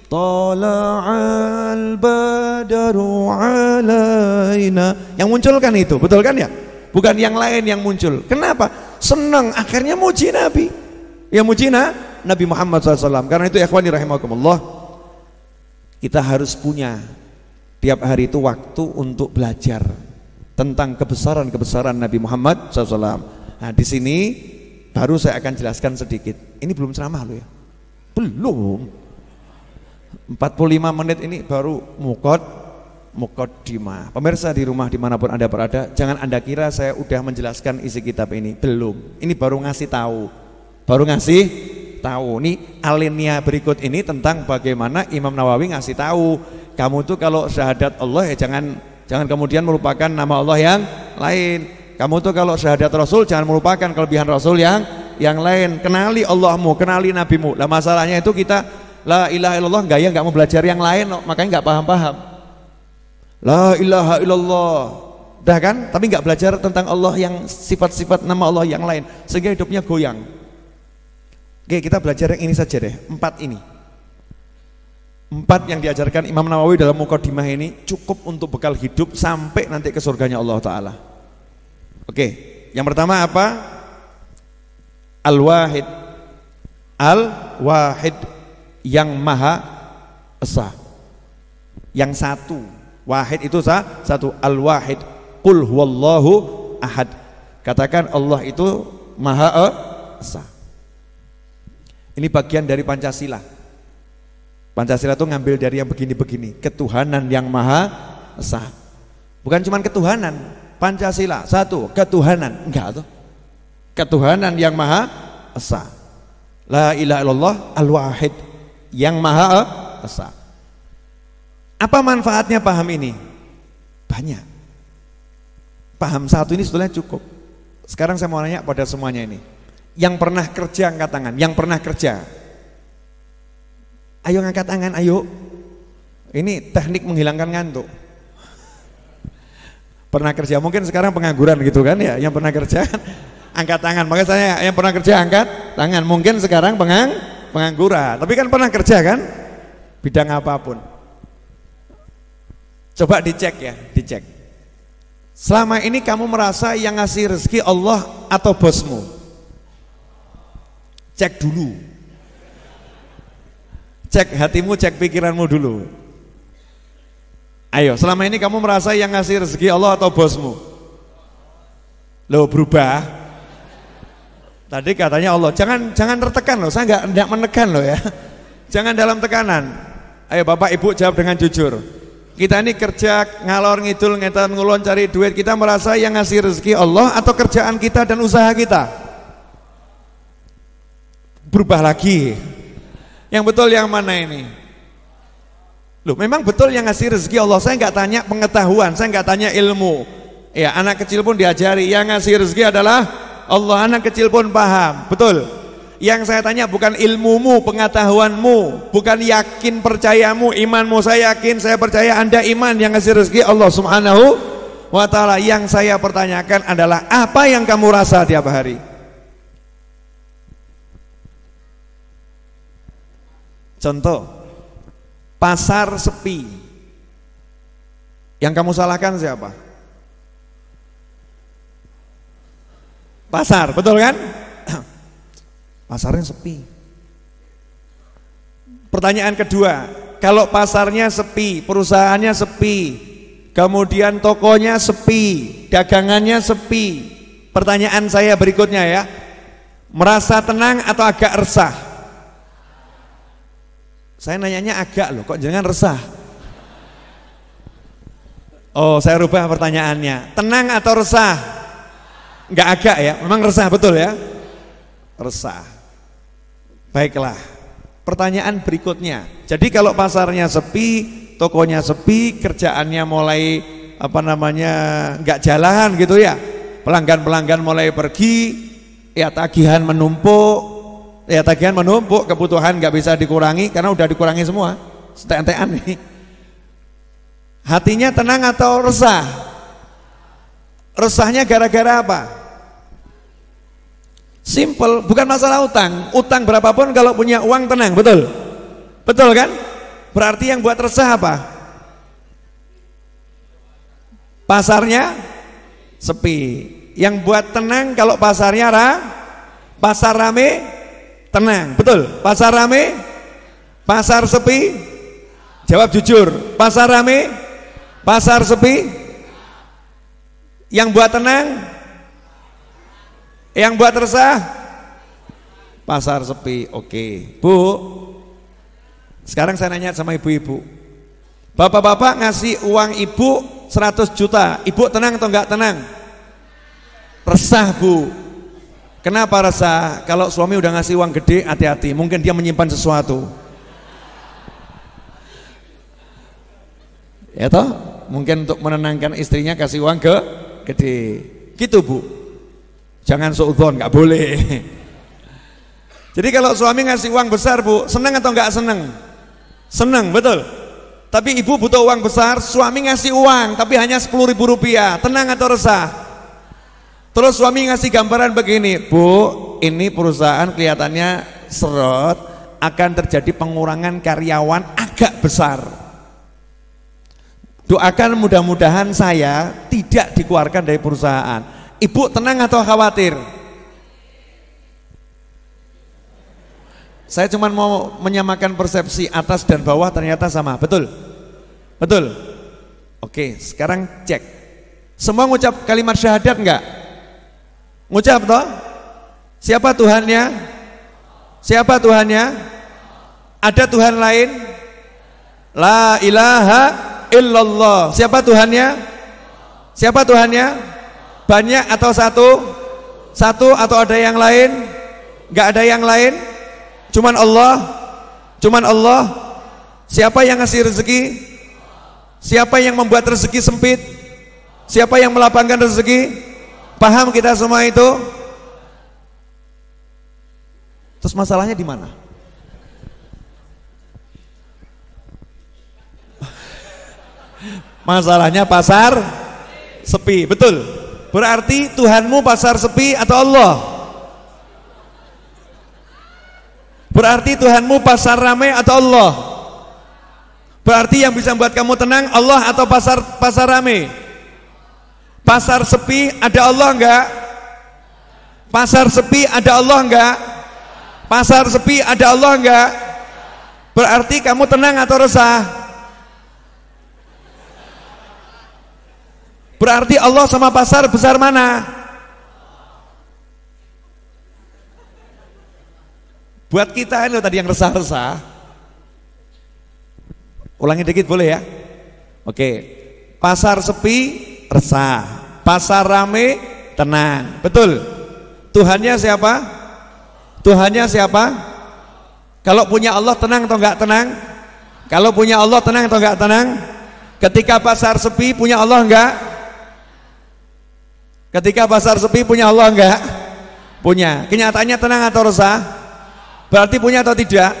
Speaker 2: Tala'al badaru alaina. Yang muncul kan itu, betul kan ya? Bukan yang lain yang muncul. Kenapa? Seneng, akhirnya muji Nabi. Yang muji Nabi Muhammad shallallahu alaihi wasallam. Karena itu ikhwani rahimakumullah, kita harus punya tiap hari itu waktu untuk belajar tentang kebesaran-kebesaran Nabi Muhammad shallallahu alaihi wasallam. Nah, di sini baru saya akan jelaskan sedikit. Ini belum ceramah loh ya, belum. empat puluh lima menit ini baru mukot mukaddimah. Pemirsa di rumah dimanapun Anda berada, jangan Anda kira saya udah menjelaskan isi kitab ini. Belum. Ini baru ngasih tahu, baru ngasih tahu. Nih alinea berikut ini tentang bagaimana Imam Nawawi ngasih tahu, kamu tuh kalau syahadat Allah ya jangan jangan kemudian melupakan nama Allah yang lain. Kamu tuh kalau syahadat Rasul jangan melupakan kelebihan Rasul yang yang lain. Kenali Allahmu, kenali Nabimu. Lah masalahnya itu kita la ilaha illallah enggak ya, enggak mau belajar yang lain, makanya enggak paham-paham. La ilaha illallah dah kan? Tapi nggak belajar tentang Allah yang sifat-sifat nama Allah yang lain, sehingga hidupnya goyang. Oke, kita belajar yang ini saja deh, empat ini. Empat yang diajarkan Imam Nawawi dalam Muqaddimah ini cukup untuk bekal hidup sampai nanti ke surganya Allah Ta'ala. Oke, yang pertama apa? Al-Wahid. Al-Wahid, yang Maha Esa, yang satu. Wahid itu sah, satu. Al-Wahid. Qul huwallahu ahad. Katakan Allah itu Maha Esa. Ini bagian dari Pancasila. Pancasila itu ngambil dari yang begini-begini, ketuhanan yang Maha Esa. Bukan cuma ketuhanan. Pancasila satu, ketuhanan. Enggak tuh. Ketuhanan yang Maha Esa. La ilaha illallah al-wahid, yang Maha Esa. Apa manfaatnya paham ini? Banyak. Paham satu ini sebetulnya cukup. Sekarang saya mau nanya pada semuanya ini. Yang pernah kerja angkat tangan, yang pernah kerja. Ayo ngangkat tangan, ayo. Ini teknik menghilangkan ngantuk. Pernah kerja, mungkin sekarang pengangguran gitu kan ya, yang pernah kerja angkat tangan. Makanya saya yang pernah kerja angkat tangan. Mungkin sekarang pengang pengangguran, tapi kan pernah kerja kan? Bidang apapun. Coba dicek ya, dicek. Selama ini kamu merasa yang ngasih rezeki Allah atau bosmu? Cek dulu. Cek hatimu, cek pikiranmu dulu. Ayo, selama ini kamu merasa yang ngasih rezeki Allah atau bosmu? Loh, berubah. Tadi katanya Allah. Jangan jangan tertekan loh, saya enggak enggak menekan loh ya. Jangan dalam tekanan. Ayo Bapak Ibu jawab dengan jujur. Kita ini kerja ngalor ngidul ngetan ngulon cari duit, kita merasa yang ngasih rezeki Allah atau kerjaan kita dan usaha kita? Berubah lagi. Yang betul yang mana ini? Loh, memang betul yang ngasih rezeki Allah. Saya nggak tanya pengetahuan, saya nggak tanya ilmu. Ya, anak kecil pun diajari yang ngasih rezeki adalah Allah. Anak kecil pun paham, betul. Yang saya tanya bukan ilmumu, pengetahuanmu, bukan yakin percayamu, imanmu. Saya yakin, saya percaya Anda iman yang ngasih rezeki Allah Subhanahu wa ta'ala. Yang saya pertanyakan adalah apa yang kamu rasa tiap hari? Contoh, pasar sepi. Yang kamu salahkan siapa? Pasar, betul kan? Pasarnya sepi. Pertanyaan kedua, kalau pasarnya sepi, perusahaannya sepi, kemudian tokonya sepi, dagangannya sepi, pertanyaan saya berikutnya ya, merasa tenang atau agak resah? Saya nanyanya agak loh, kok jangan resah? Oh, saya rubah pertanyaannya, tenang atau resah? Enggak agak ya, memang resah, betul ya? Resah. Baiklah, pertanyaan berikutnya. Jadi kalau pasarnya sepi, tokonya sepi, kerjaannya mulai apa namanya nggak jalan gitu ya, pelanggan-pelanggan mulai pergi, ya tagihan menumpuk, ya tagihan menumpuk, kebutuhan nggak bisa dikurangi karena udah dikurangi semua, setek-tekan nih. Hatinya tenang atau resah? Resahnya gara-gara apa? Simple, bukan masalah utang. Utang berapapun kalau punya uang tenang, betul? Betul kan? Berarti yang buat resah apa? Pasarnya sepi. Yang buat tenang kalau pasarnya ra, pasar rame, tenang, betul? Pasar rame, pasar sepi, jawab jujur. Pasar rame, pasar sepi. Yang buat tenang, yang buat resah, pasar sepi. Oke, Bu. Sekarang saya nanya sama ibu-ibu. Bapak-bapak ngasih uang ibu seratus juta, ibu tenang atau enggak tenang? Resah, Bu. Kenapa resah? Kalau suami udah ngasih uang gede, hati-hati, mungkin dia menyimpan sesuatu. Ya toh? Mungkin untuk menenangkan istrinya kasih uang ke gede. Gitu, Bu. Jangan suudzon, nggak boleh. Jadi kalau suami ngasih uang besar, Bu, senang atau nggak senang? Senang, betul. Tapi ibu butuh uang besar, suami ngasih uang tapi hanya sepuluh ribu rupiah, tenang atau resah? Terus suami ngasih gambaran begini, Bu, ini perusahaan kelihatannya seret, akan terjadi pengurangan karyawan agak besar. Doakan mudah-mudahan saya tidak dikeluarkan dari perusahaan. Ibu tenang atau khawatir? Saya cuma mau menyamakan persepsi atas dan bawah, ternyata sama, betul? Betul? Oke, sekarang cek. Semua ngucap kalimat syahadat enggak? Ngucap toh? Siapa Tuhannya? Siapa Tuhannya? Ada Tuhan lain? La ilaha illallah. Siapa Tuhannya? Siapa Tuhannya? Banyak atau satu? Satu atau ada yang lain? Enggak ada yang lain? Cuman Allah? Cuman Allah? Siapa yang ngasih rezeki? Siapa yang membuat rezeki sempit? Siapa yang melapangkan rezeki? Paham kita semua itu? Terus masalahnya di mana? Masalahnya pasar sepi, betul. Berarti Tuhanmu pasar sepi atau Allah? Berarti Tuhanmu pasar ramai atau Allah? Berarti yang bisa membuat kamu tenang Allah atau pasar pasar ramai? Pasar sepi ada Allah enggak? Pasar sepi ada Allah enggak? Pasar sepi ada Allah enggak? Berarti kamu tenang atau resah? Berarti Allah sama pasar besar mana? Buat kita ini tadi yang resah-resah, ulangi dikit boleh ya? Oke, pasar sepi resah, pasar rame tenang, betul? Tuhannya siapa? Tuhannya siapa? Kalau punya Allah tenang atau enggak tenang? Kalau punya Allah tenang atau enggak tenang? Ketika pasar sepi punya Allah enggak? Ketika pasar sepi punya Allah enggak? Punya. Kenyataannya tenang atau resah? Berarti punya atau tidak?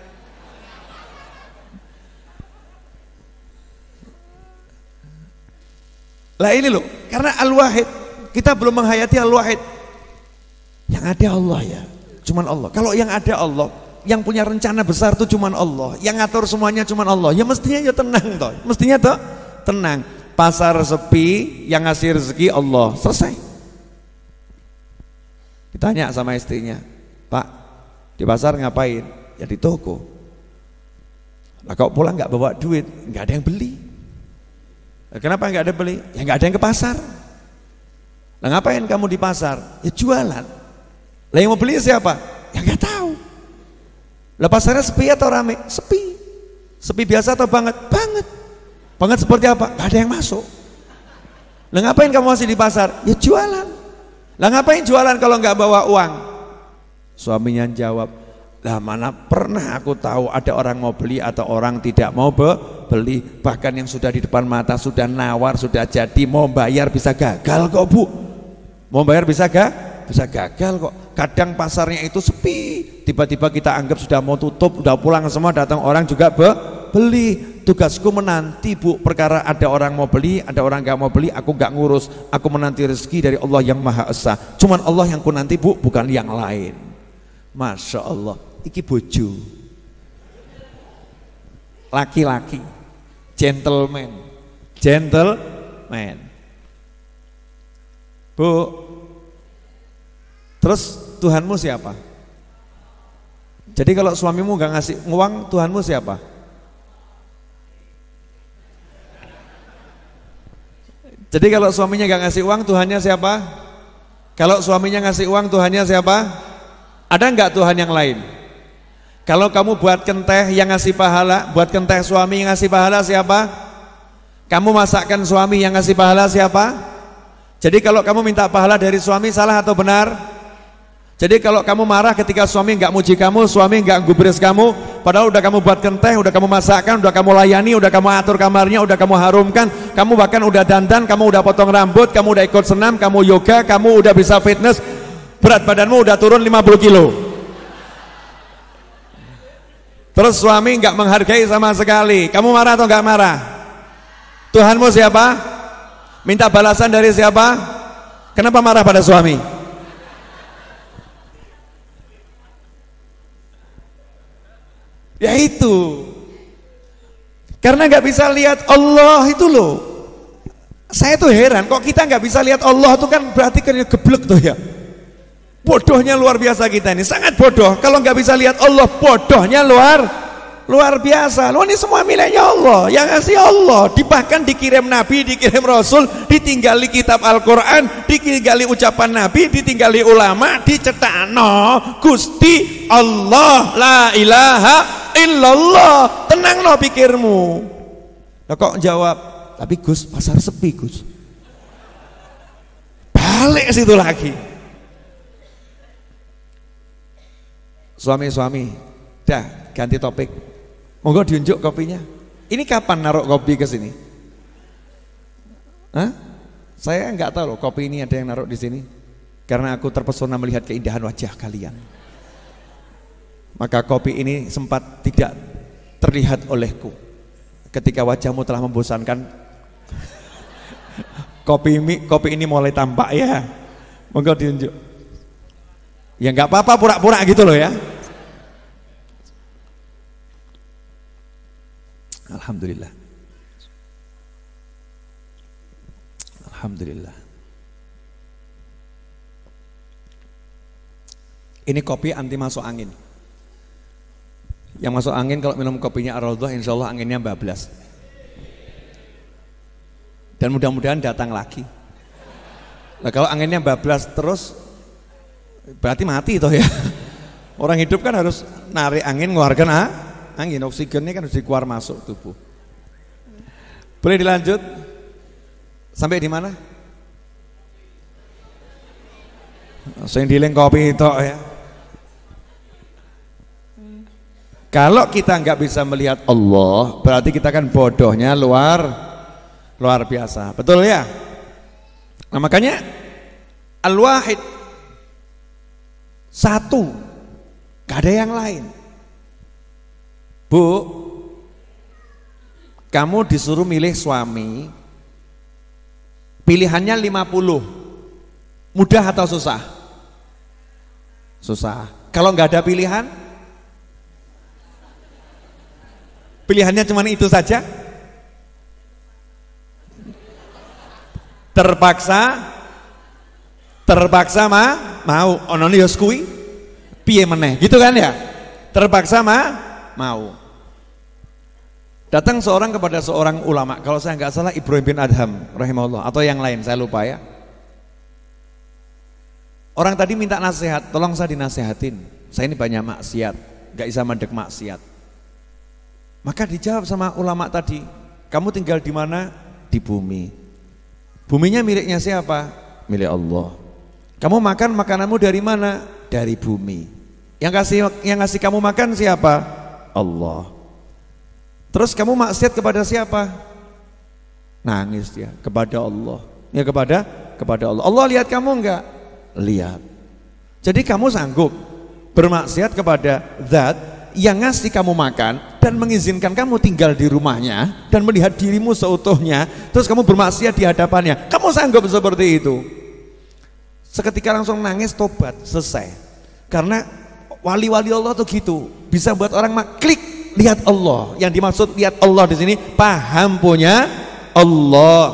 Speaker 2: Lah ini loh, karena Al-Wahid, kita belum menghayati Al-Wahid. Yang ada Allah ya, cuman Allah. Kalau yang ada Allah, yang punya rencana besar itu cuman Allah, yang ngatur semuanya cuman Allah. Ya mestinya ya tenang toh. Mestinya toh tenang. Pasar sepi, yang ngasih rezeki Allah. Selesai. Ditanya sama istrinya, Pak, di pasar ngapain? Ya di toko. Lah kau pulang nggak bawa duit, nggak ada yang beli. Kenapa nggak ada beli? Ya nggak ada yang ke pasar. Lah ngapain kamu di pasar? Ya jualan. Lah yang mau beli siapa? Ya nggak tahu. Lah pasarnya sepi atau rame? Sepi. Sepi biasa atau banget? Banget. Banget seperti apa? Gak ada yang masuk. Lah ngapain kamu masih di pasar? Ya jualan. Lah ngapain jualan kalau nggak bawa uang? Suaminya jawab, lah mana pernah aku tahu ada orang mau beli atau orang tidak mau beli. Bahkan yang sudah di depan mata sudah nawar, sudah jadi, mau bayar bisa gagal kok Bu. Mau bayar bisa gak? Bisa gagal kok. Kadang pasarnya itu sepi, tiba-tiba kita anggap sudah mau tutup, udah pulang semua, datang orang juga be beli. Tugasku menanti Bu, perkara ada orang mau beli, ada orang gak mau beli, aku gak ngurus. Aku menanti rezeki dari Allah yang Maha Esa. Cuman Allah yang ku nanti Bu, bukan yang lain. Masya Allah, iki bojo, laki-laki, gentleman, gentleman. Bu, terus Tuhanmu siapa? Jadi kalau suamimu gak ngasih uang, Tuhanmu siapa? Jadi kalau suaminya gak ngasih uang, Tuhannya siapa? Kalau suaminya ngasih uang, Tuhannya siapa? Ada enggak Tuhan yang lain? Kalau kamu buat kenteh yang ngasih pahala, buat kenteh suami yang ngasih pahala siapa? Kamu masakkan suami yang ngasih pahala siapa? Jadi kalau kamu minta pahala dari suami, salah atau benar? Jadi kalau kamu marah ketika suami enggak muji kamu, suami enggak gubris kamu, padahal udah kamu buat kenteh, udah kamu masakkan, udah kamu layani, udah kamu atur kamarnya, udah kamu harumkan, kamu bahkan udah dandan, kamu udah potong rambut, kamu udah ikut senam, kamu yoga, kamu udah bisa fitness, berat badanmu udah turun lima puluh kilo. terus suami nggak menghargai sama sekali, kamu marah atau nggak marah? Tuhanmu siapa? Minta balasan dari siapa? Kenapa marah pada suami? Ya itu, karena nggak bisa lihat Allah itu loh. Saya tuh heran, kok kita nggak bisa lihat Allah itu kan berarti kan geblek tuh ya. Bodohnya luar biasa kita ini, sangat bodoh. Kalau nggak bisa lihat Allah, bodohnya luar luar biasa. Loh, ini semua miliknya Allah, yang ngasih Allah. Bahkan dikirim Nabi, dikirim Rasul, ditinggali kitab Al-Quran, ditinggali ucapan Nabi, ditinggali ulama, dicetakno Gusti Allah, la ilaha illallah. Tenang no pikirmu. Nah, kok jawab, tapi Gus pasar sepi Gus. Balik situ lagi. Suami-suami, dah ganti topik. Monggo diunjuk kopinya. Ini kapan naruh kopi ke sini? Hah? Saya nggak tahu loh kopi ini ada yang naruh di sini. Karena aku terpesona melihat keindahan wajah kalian. Maka kopi ini sempat tidak terlihat olehku. Ketika wajahmu telah membosankan, kopi ini, kopi ini mulai tampak ya. Monggo diunjuk. Ya nggak apa-apa pura-pura gitu loh ya. Alhamdulillah. Alhamdulillah. Ini kopi anti masuk angin. Yang masuk angin kalau minum kopinya Ar-Raudhah insya Allah anginnya bablas. Dan mudah-mudahan datang lagi. Nah kalau anginnya bablas terus berarti mati toh ya. Orang hidup kan harus narik angin, ngeluarkan ah, angin, oksigennya kan harus dikeluar masuk tubuh. Boleh dilanjut? Sampai di mana? Sing diling kopi itu ya. Kalau kita nggak bisa melihat Allah, berarti kita kan bodohnya luar luar biasa. Betul ya? Nah makanya Al-Wahid satu, gak ada yang lain. Bu, kamu disuruh milih suami, pilihannya lima puluh, mudah atau susah? Susah. Kalau nggak ada pilihan, pilihannya cuma itu saja, terpaksa terpaksa mah mau onon yo kuwi piye meneh gitu kan ya, terpaksa mah mau. Datang seorang kepada seorang ulama, kalau saya nggak salah Ibrahim bin Adham rahimahullah atau yang lain saya lupa ya. Orang tadi minta nasihat, tolong saya dinasehatin, saya ini banyak maksiat, nggak bisa mandek maksiat. Maka dijawab sama ulama tadi, kamu tinggal di mana? Di bumi. Buminya miliknya siapa? Milik Allah. Kamu makan makananmu dari mana? Dari bumi. Yang kasih yang ngasih kamu makan siapa? Allah. Terus kamu maksiat kepada siapa? Nangis dia kepada Allah. Ya kepada kepada Allah. Allah lihat kamu enggak? Lihat. Jadi kamu sanggup bermaksiat kepada zat yang ngasih kamu makan dan mengizinkan kamu tinggal di rumahnya dan melihat dirimu seutuhnya, terus kamu bermaksiat di hadapannya. Kamu sanggup seperti itu? Seketika langsung nangis, tobat, selesai. Karena wali-wali Allah tuh gitu, bisa buat orang klik lihat Allah. Yang dimaksud lihat Allah di sini paham punya Allah.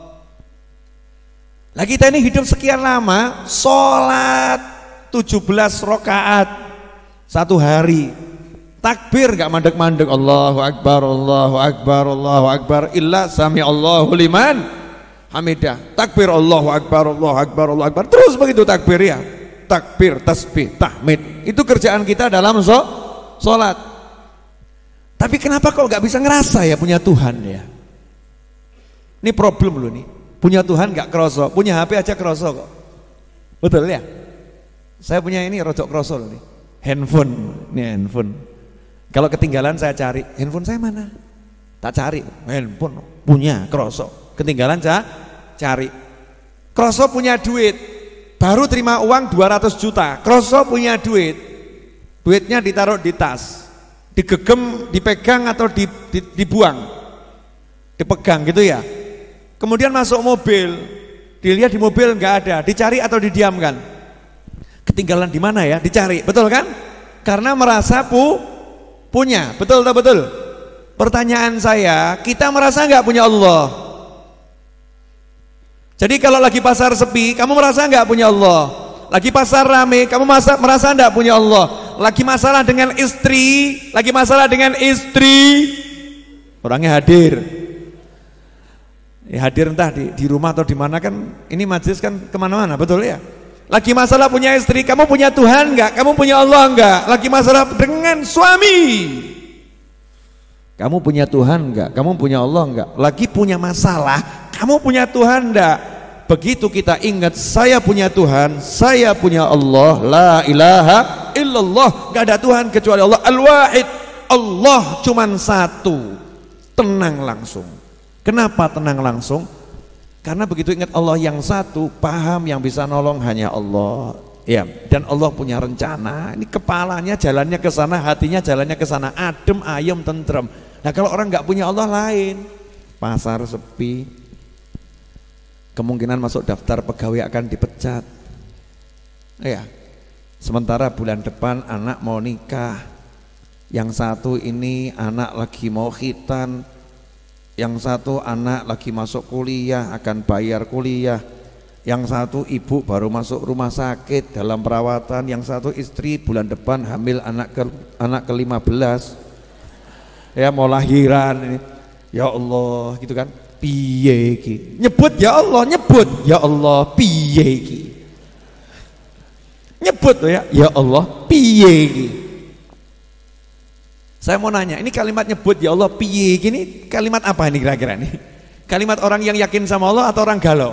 Speaker 2: Nah kita ini hidup sekian lama, sholat tujuh belas rakaat satu hari, takbir gak mandek-mandek, Allahu Akbar, Allahu Akbar, Allahu Akbar, illa sami Allahu liman hamidah, takbir Allahu Akbar, Allahu Akbar, Allahu Akbar, terus begitu takbir ya, takbir, tasbih, tahmid, itu kerjaan kita dalam sholat. Tapi kenapa kok gak bisa ngerasa ya punya Tuhan ya? Ini problem loh nih, punya Tuhan gak kerasa, punya H P aja kerasa kok. Betul ya? Saya punya ini rojok kerasa loh nih, handphone, ini handphone. Kalau ketinggalan saya cari, handphone saya mana? Tak cari, handphone punya kerasa. Ketinggalan saya cari. Kroso punya duit, baru terima uang dua ratus juta. Kroso punya duit, duitnya ditaruh di tas. digegem, dipegang atau di, di, dibuang, dipegang gitu ya. Kemudian masuk mobil, dilihat di mobil nggak ada, dicari atau didiamkan? Ketinggalan di mana ya? Dicari, betul kan? Karena merasa pu, punya, betul tak betul? Pertanyaan saya, kita merasa nggak punya Allah? Jadi kalau lagi pasar sepi, kamu merasa nggak punya Allah? Lagi pasar rame, kamu merasa merasa nggak punya Allah? Lagi masalah dengan istri, lagi masalah dengan istri, orangnya hadir. Ya, hadir entah di, di rumah atau di mana kan, ini majelis kan kemana-mana, betul ya? Lagi masalah punya istri, kamu punya Tuhan nggak? Kamu punya Allah nggak? Lagi masalah dengan suami, kamu punya Tuhan nggak? Kamu punya Allah nggak? Lagi punya masalah, kamu punya Tuhan nggak? Begitu kita ingat saya punya Tuhan, saya punya Allah, la ilaha illallah, gak ada Tuhan kecuali Allah, al-wahid, Allah cuman satu, tenang langsung. Kenapa tenang langsung? Karena begitu ingat Allah yang satu, paham yang bisa nolong hanya Allah. Ya, dan Allah punya rencana. Ini kepalanya jalannya ke sana, hatinya jalannya ke sana, adem, ayem, tentrem. Nah, kalau orang nggak punya Allah lain, pasar sepi, kemungkinan masuk daftar pegawai akan dipecat. Ya. Sementara bulan depan anak mau nikah, yang satu ini anak lagi mau khitan, yang satu anak lagi masuk kuliah akan bayar kuliah, yang satu ibu baru masuk rumah sakit dalam perawatan, yang satu istri bulan depan hamil anak ke anak ke lima belas, ya mau lahiran ini. Ya Allah, gitu kan? Piye iki? Nyebut ya Allah, nyebut ya Allah, piye iki? Nyebut tuh ya, ya Allah, piye iki? Saya mau nanya, ini kalimat nyebut ya Allah, piye iki ini kalimat apa ini kira-kira nih? Kalimat orang yang yakin sama Allah atau orang galau?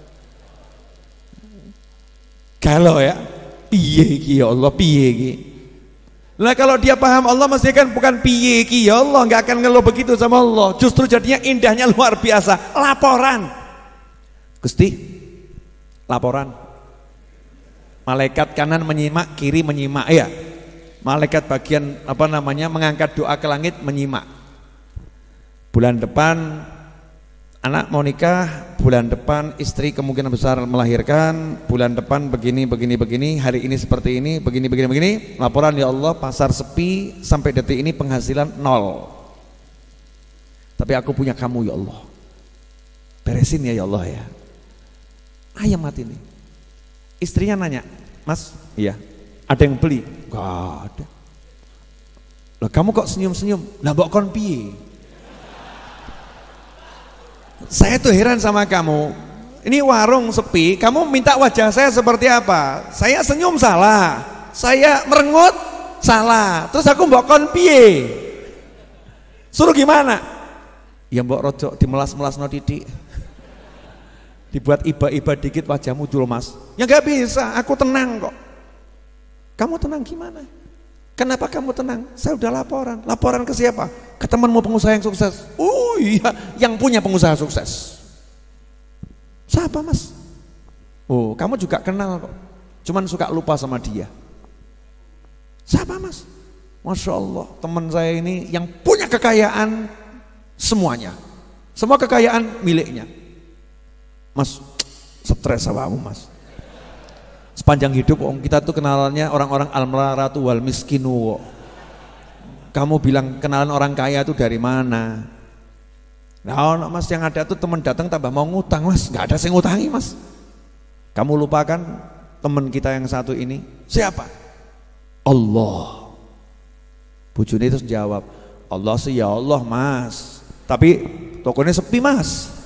Speaker 2: Galau ya, piye iki ya Allah, piye iki? Nah kalau dia paham Allah mesti kan bukan piye iki ya Allah, nggak akan ngeluh begitu sama Allah. Justru jadinya indahnya luar biasa. Laporan, Gusti, laporan. Malaikat kanan menyimak, kiri menyimak, ya. Malaikat bagian apa namanya mengangkat doa ke langit menyimak. Bulan depan anak mau nikah, bulan depan istri kemungkinan besar melahirkan, bulan depan begini begini begini, hari ini seperti ini, begini begini begini. Laporan ya Allah, pasar sepi sampai detik ini penghasilan nol. Tapi aku punya kamu ya Allah. Beresin ya ya Allah ya. Ayam mati nih. Istrinya nanya, Mas, iya, ada yang beli? Gak ada. Lah kamu kok senyum-senyum? Lah mbok kon piye? Saya tuh heran sama kamu. Ini warung sepi, kamu minta wajah saya seperti apa? Saya senyum salah, saya merengut salah. Terus aku mbok kon piye? Suruh gimana? Ya mbok rojok dimelas-melas no titik. Dibuat iba-iba dikit wajahmu dulu Mas. Ya gak bisa, aku tenang kok. Kamu tenang gimana? Kenapa kamu tenang? Saya udah laporan. Laporan ke siapa? Ke temanmu pengusaha yang sukses. Oh iya, yang punya pengusaha sukses. Siapa Mas? Oh, kamu juga kenal kok. Cuman suka lupa sama dia. Siapa Mas? Masya Allah, teman saya ini yang punya kekayaan semuanya. Semua kekayaan miliknya. Mas, stres sama kamu Mas. Sepanjang hidup om kita tuh kenalannya orang-orang al-maratu wal miskinu. Kamu bilang kenalan orang kaya itu dari mana? Nah Mas yang ada tuh teman datang tambah mau ngutang Mas, nggak ada yang ngutangi Mas. Kamu lupakan teman kita yang satu ini siapa? Allah. Bujuni terus jawab, Allah sih ya Allah Mas, tapi tokonya sepi Mas.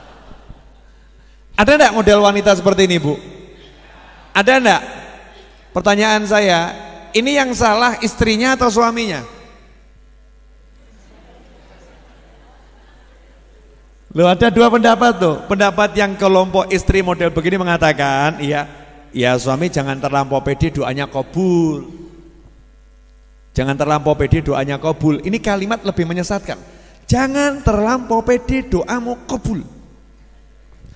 Speaker 2: Ada enggak model wanita seperti ini Bu? Ada enggak? Pertanyaan saya, ini yang salah istrinya atau suaminya? Loh ada dua pendapat tuh. Pendapat yang kelompok istri model begini mengatakan, iya, ya suami jangan terlampau pede doanya kabul. Jangan terlampau pede doanya kabul. Ini kalimat lebih menyesatkan. Jangan terlampau pede doamu kabul.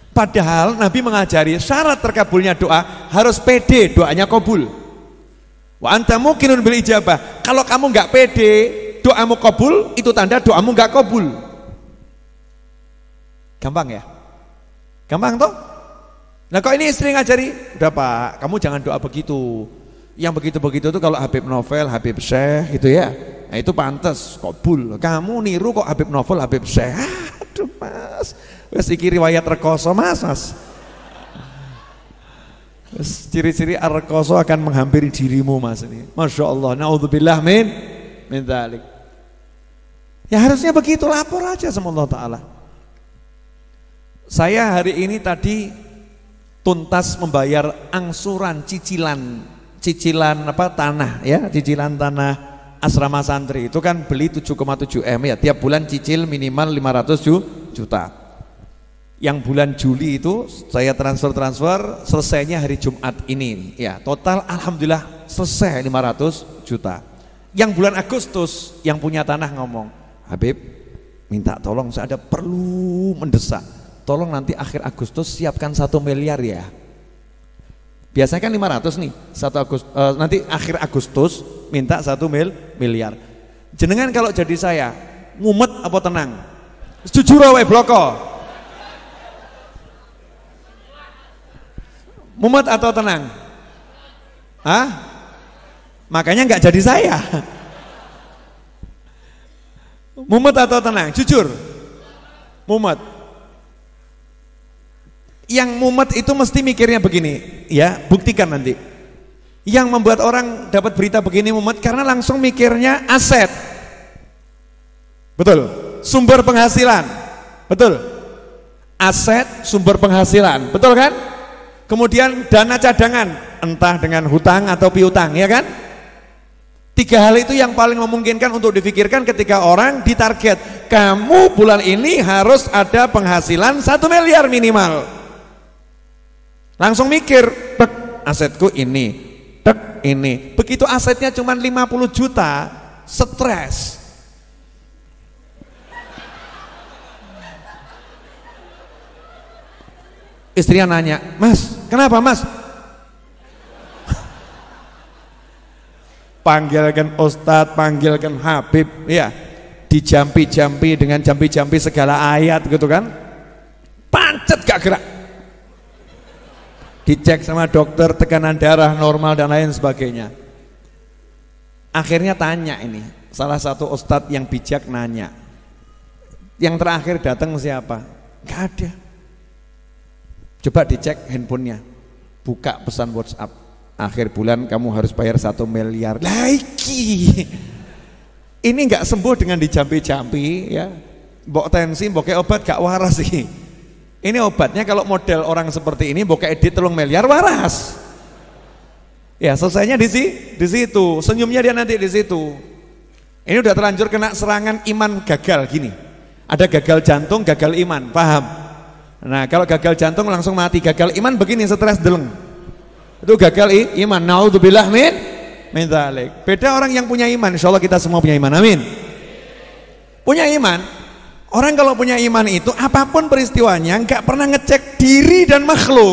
Speaker 2: Padahal Nabi mengajari syarat terkabulnya doa harus pede doanya kabul. Wa anta muqinun bil ijabah. Kalau kamu nggak pede, doamu kabul, itu tanda doamu nggak kabul. Gampang ya? Gampang toh? Nah kok ini istri ngajari, udah Pak, kamu jangan doa begitu. Yang begitu-begitu tuh kalau Habib Novel, Habib Syekh gitu ya. Nah itu pantas kabul. Kamu niru kok Habib Novel, Habib Syekh. Aduh Mas, wes iki riwayat rekoso Mas, Mas. Ciri-ciri ar-rekoso akan menghampiri dirimu Mas ini. Masya Allah, naudzubillah min min dzalik. Ya harusnya begitu, lapor aja sama Allah Ta'ala. Saya hari ini tadi tuntas membayar angsuran cicilan cicilan apa tanah ya, cicilan tanah asrama santri. Itu kan beli tujuh koma tujuh M ya, tiap bulan cicil minimal lima ratus juta. Yang bulan Juli itu saya transfer-transfer, selesainya hari Jumat ini ya, total alhamdulillah selesai lima ratus juta. Yang bulan Agustus yang punya tanah ngomong, Habib minta tolong, saya ada perlu mendesak, tolong nanti akhir Agustus siapkan satu miliar ya. Biasanya kan lima ratus nih, satu Agustus, uh, nanti akhir Agustus minta satu mil, miliar. Jenengan kalau jadi saya, ngumet apa tenang? Jujur wae bloko. Mumet atau tenang? Hah? Makanya nggak jadi saya. Mumet atau tenang? Jujur. Mumet. Yang mumet itu mesti mikirnya begini, ya, buktikan nanti. Yang membuat orang dapat berita begini mumet karena langsung mikirnya aset. Betul. Sumber penghasilan. Betul. Aset, sumber penghasilan. Betul kan? Kemudian dana cadangan, entah dengan hutang atau piutang, ya kan? Tiga hal itu yang paling memungkinkan untuk difikirkan ketika orang ditarget. Kamu bulan ini harus ada penghasilan satu miliar minimal. Langsung mikir, tek, asetku ini, tek, ini. Begitu asetnya cuma lima puluh juta, stres. Istrinya nanya, Mas, kenapa Mas? Panggilkan Ustadz, panggilkan Habib, ya, dijampi-jampi dengan jampi-jampi segala ayat gitu kan, pancet gak gerak. Dicek sama dokter, tekanan darah normal dan lain sebagainya. Akhirnya tanya ini, salah satu Ustadz yang bijak nanya, yang terakhir datang siapa? Gak ada. Coba dicek handphonenya, buka pesan WhatsApp, akhir bulan kamu harus bayar satu miliar lagi. Ini nggak sembuh dengan dijampi-jampi ya, mbok tensi, mbok kayak obat gak waras sih. Ini obatnya kalau model orang seperti ini, mbok kayak edit telung miliar waras. Ya selesainya di si, di situ, senyumnya dia nanti di situ. Ini udah terlanjur kena serangan iman gagal gini. Ada gagal jantung, gagal iman, paham? Nah kalau gagal jantung langsung mati, gagal iman begini, stres deleng. Itu gagal i, iman. Naudzubillah min min dzalik. Beda orang yang punya iman, insyaallah kita semua punya iman, amin. Punya iman. Orang kalau punya iman itu apapun peristiwanya nggak pernah ngecek diri dan makhluk.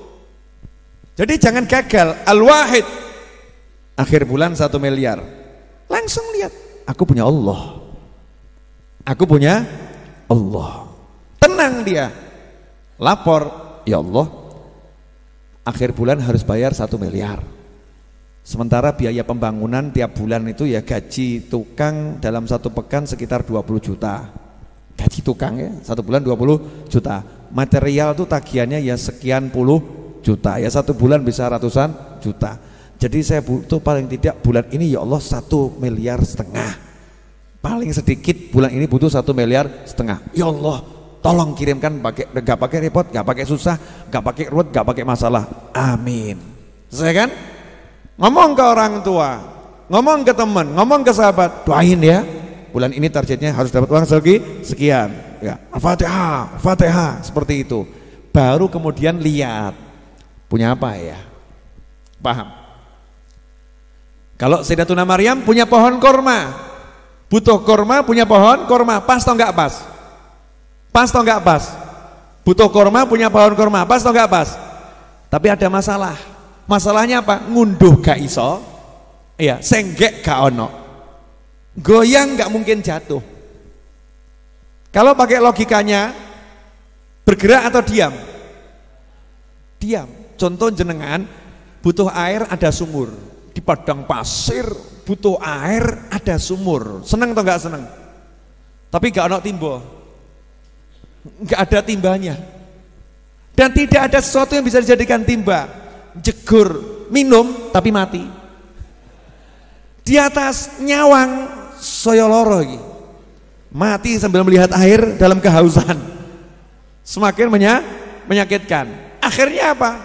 Speaker 2: Jadi jangan gagal. Al-Wahid, akhir bulan satu miliar. Langsung lihat, aku punya Allah. Aku punya Allah. Tenang dia. Lapor, ya Allah, akhir bulan harus bayar satu miliar. Sementara biaya pembangunan tiap bulan itu ya gaji tukang dalam satu pekan sekitar dua puluh juta. Gaji tukang ya, satu bulan dua puluh juta. Material tuh tagihannya ya sekian puluh juta. Ya satu bulan bisa ratusan juta. Jadi saya butuh paling tidak bulan ini ya Allah satu miliar setengah. Paling sedikit bulan ini butuh satu miliar setengah. Ya Allah, tolong kirimkan, pakai nggak pakai repot, nggak pakai susah, nggak pakai ruwet, nggak pakai masalah. Amin. Selesai kan? Ngomong ke orang tua, ngomong ke teman, ngomong ke sahabat, doain ya. Bulan ini targetnya harus dapat uang segi sekian. Ya, Al-Fatihah, Al-Fatihah seperti itu. Baru kemudian lihat punya apa ya. Paham? Kalau Sayyidatuna Maryam punya pohon korma, butuh korma, punya pohon korma, pas atau nggak pas? Pas atau enggak pas? Butuh korma, punya pohon korma, pas atau enggak pas? Tapi ada masalah. Masalahnya apa? Ngunduh gak iso, Iya, senggek gak ono. Goyang gak mungkin jatuh. Kalau pakai logikanya, bergerak atau diam? Diam. Contoh jenengan butuh air, ada sumur. Di padang pasir butuh air, ada sumur. Seneng atau gak seneng? Tapi gak ono timbo, gak ada timbanya. Dan tidak ada sesuatu yang bisa dijadikan timba. Jegur, minum tapi mati. Di atas nyawang soyoloro lagi. Mati sambil melihat air dalam kehausan. Semakin menya, menyakitkan. Akhirnya apa?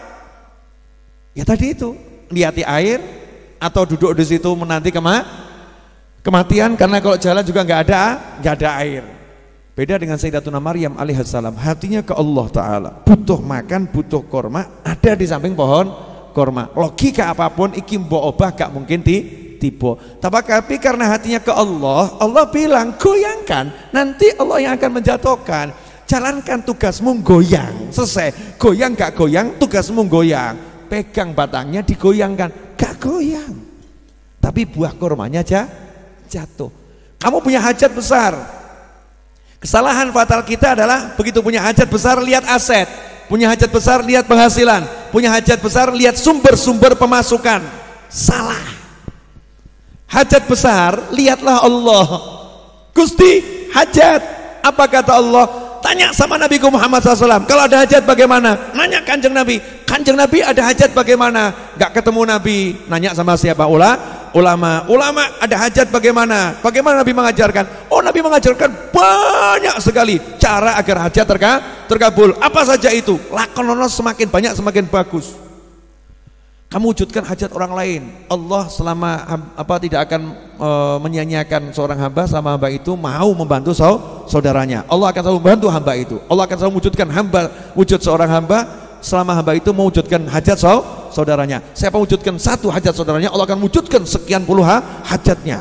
Speaker 2: Ya tadi itu, lihati air atau duduk di situ menanti kema, kematian, karena kalau jalan juga nggak ada, nggak ada air. Beda dengan Sayyidatuna Maryam alaihissalam, hatinya ke Allah Ta'ala, butuh makan, butuh korma, ada di samping pohon korma. Logika apapun iki mbok obah gak mungkin di tiba. Tapi karena hatinya ke Allah, Allah bilang goyangkan, nanti Allah yang akan menjatuhkan. Jalankan tugasmu goyang, selesai. Goyang gak goyang, tugasmu goyang. Pegang batangnya digoyangkan, gak goyang. Tapi buah kormanya aja jatuh. Kamu punya hajat besar. Kesalahan fatal kita adalah begitu punya hajat besar lihat aset, punya hajat besar lihat penghasilan, punya hajat besar lihat sumber-sumber pemasukan. Salah. Hajat besar, lihatlah Allah. Gusti, hajat. Apa kata Allah? Tanya sama Nabi Muhammad shallallahu alaihi wasallam. Kalau ada hajat bagaimana? Nanya kanjeng Nabi. Kanjeng Nabi ada hajat bagaimana? Gak ketemu Nabi. Nanya sama siapa? Ula, ulama. Ulama ada hajat bagaimana? Bagaimana Nabi mengajarkan? Oh, Nabi mengajarkan banyak sekali cara agar hajat terka, terkabul. Apa saja itu? Lakonono semakin banyak semakin bagus. Kamu wujudkan hajat orang lain. Allah selama apa tidak akan e, menyia-nyiakan seorang hamba selama hamba itu mau membantu saudaranya. Allah akan selalu membantu hamba itu. Allah akan selalu wujudkan hamba wujud seorang hamba selama hamba itu mewujudkan hajat saudaranya. Siapa wujudkan satu hajat saudaranya, Allah akan wujudkan sekian puluh hajatnya.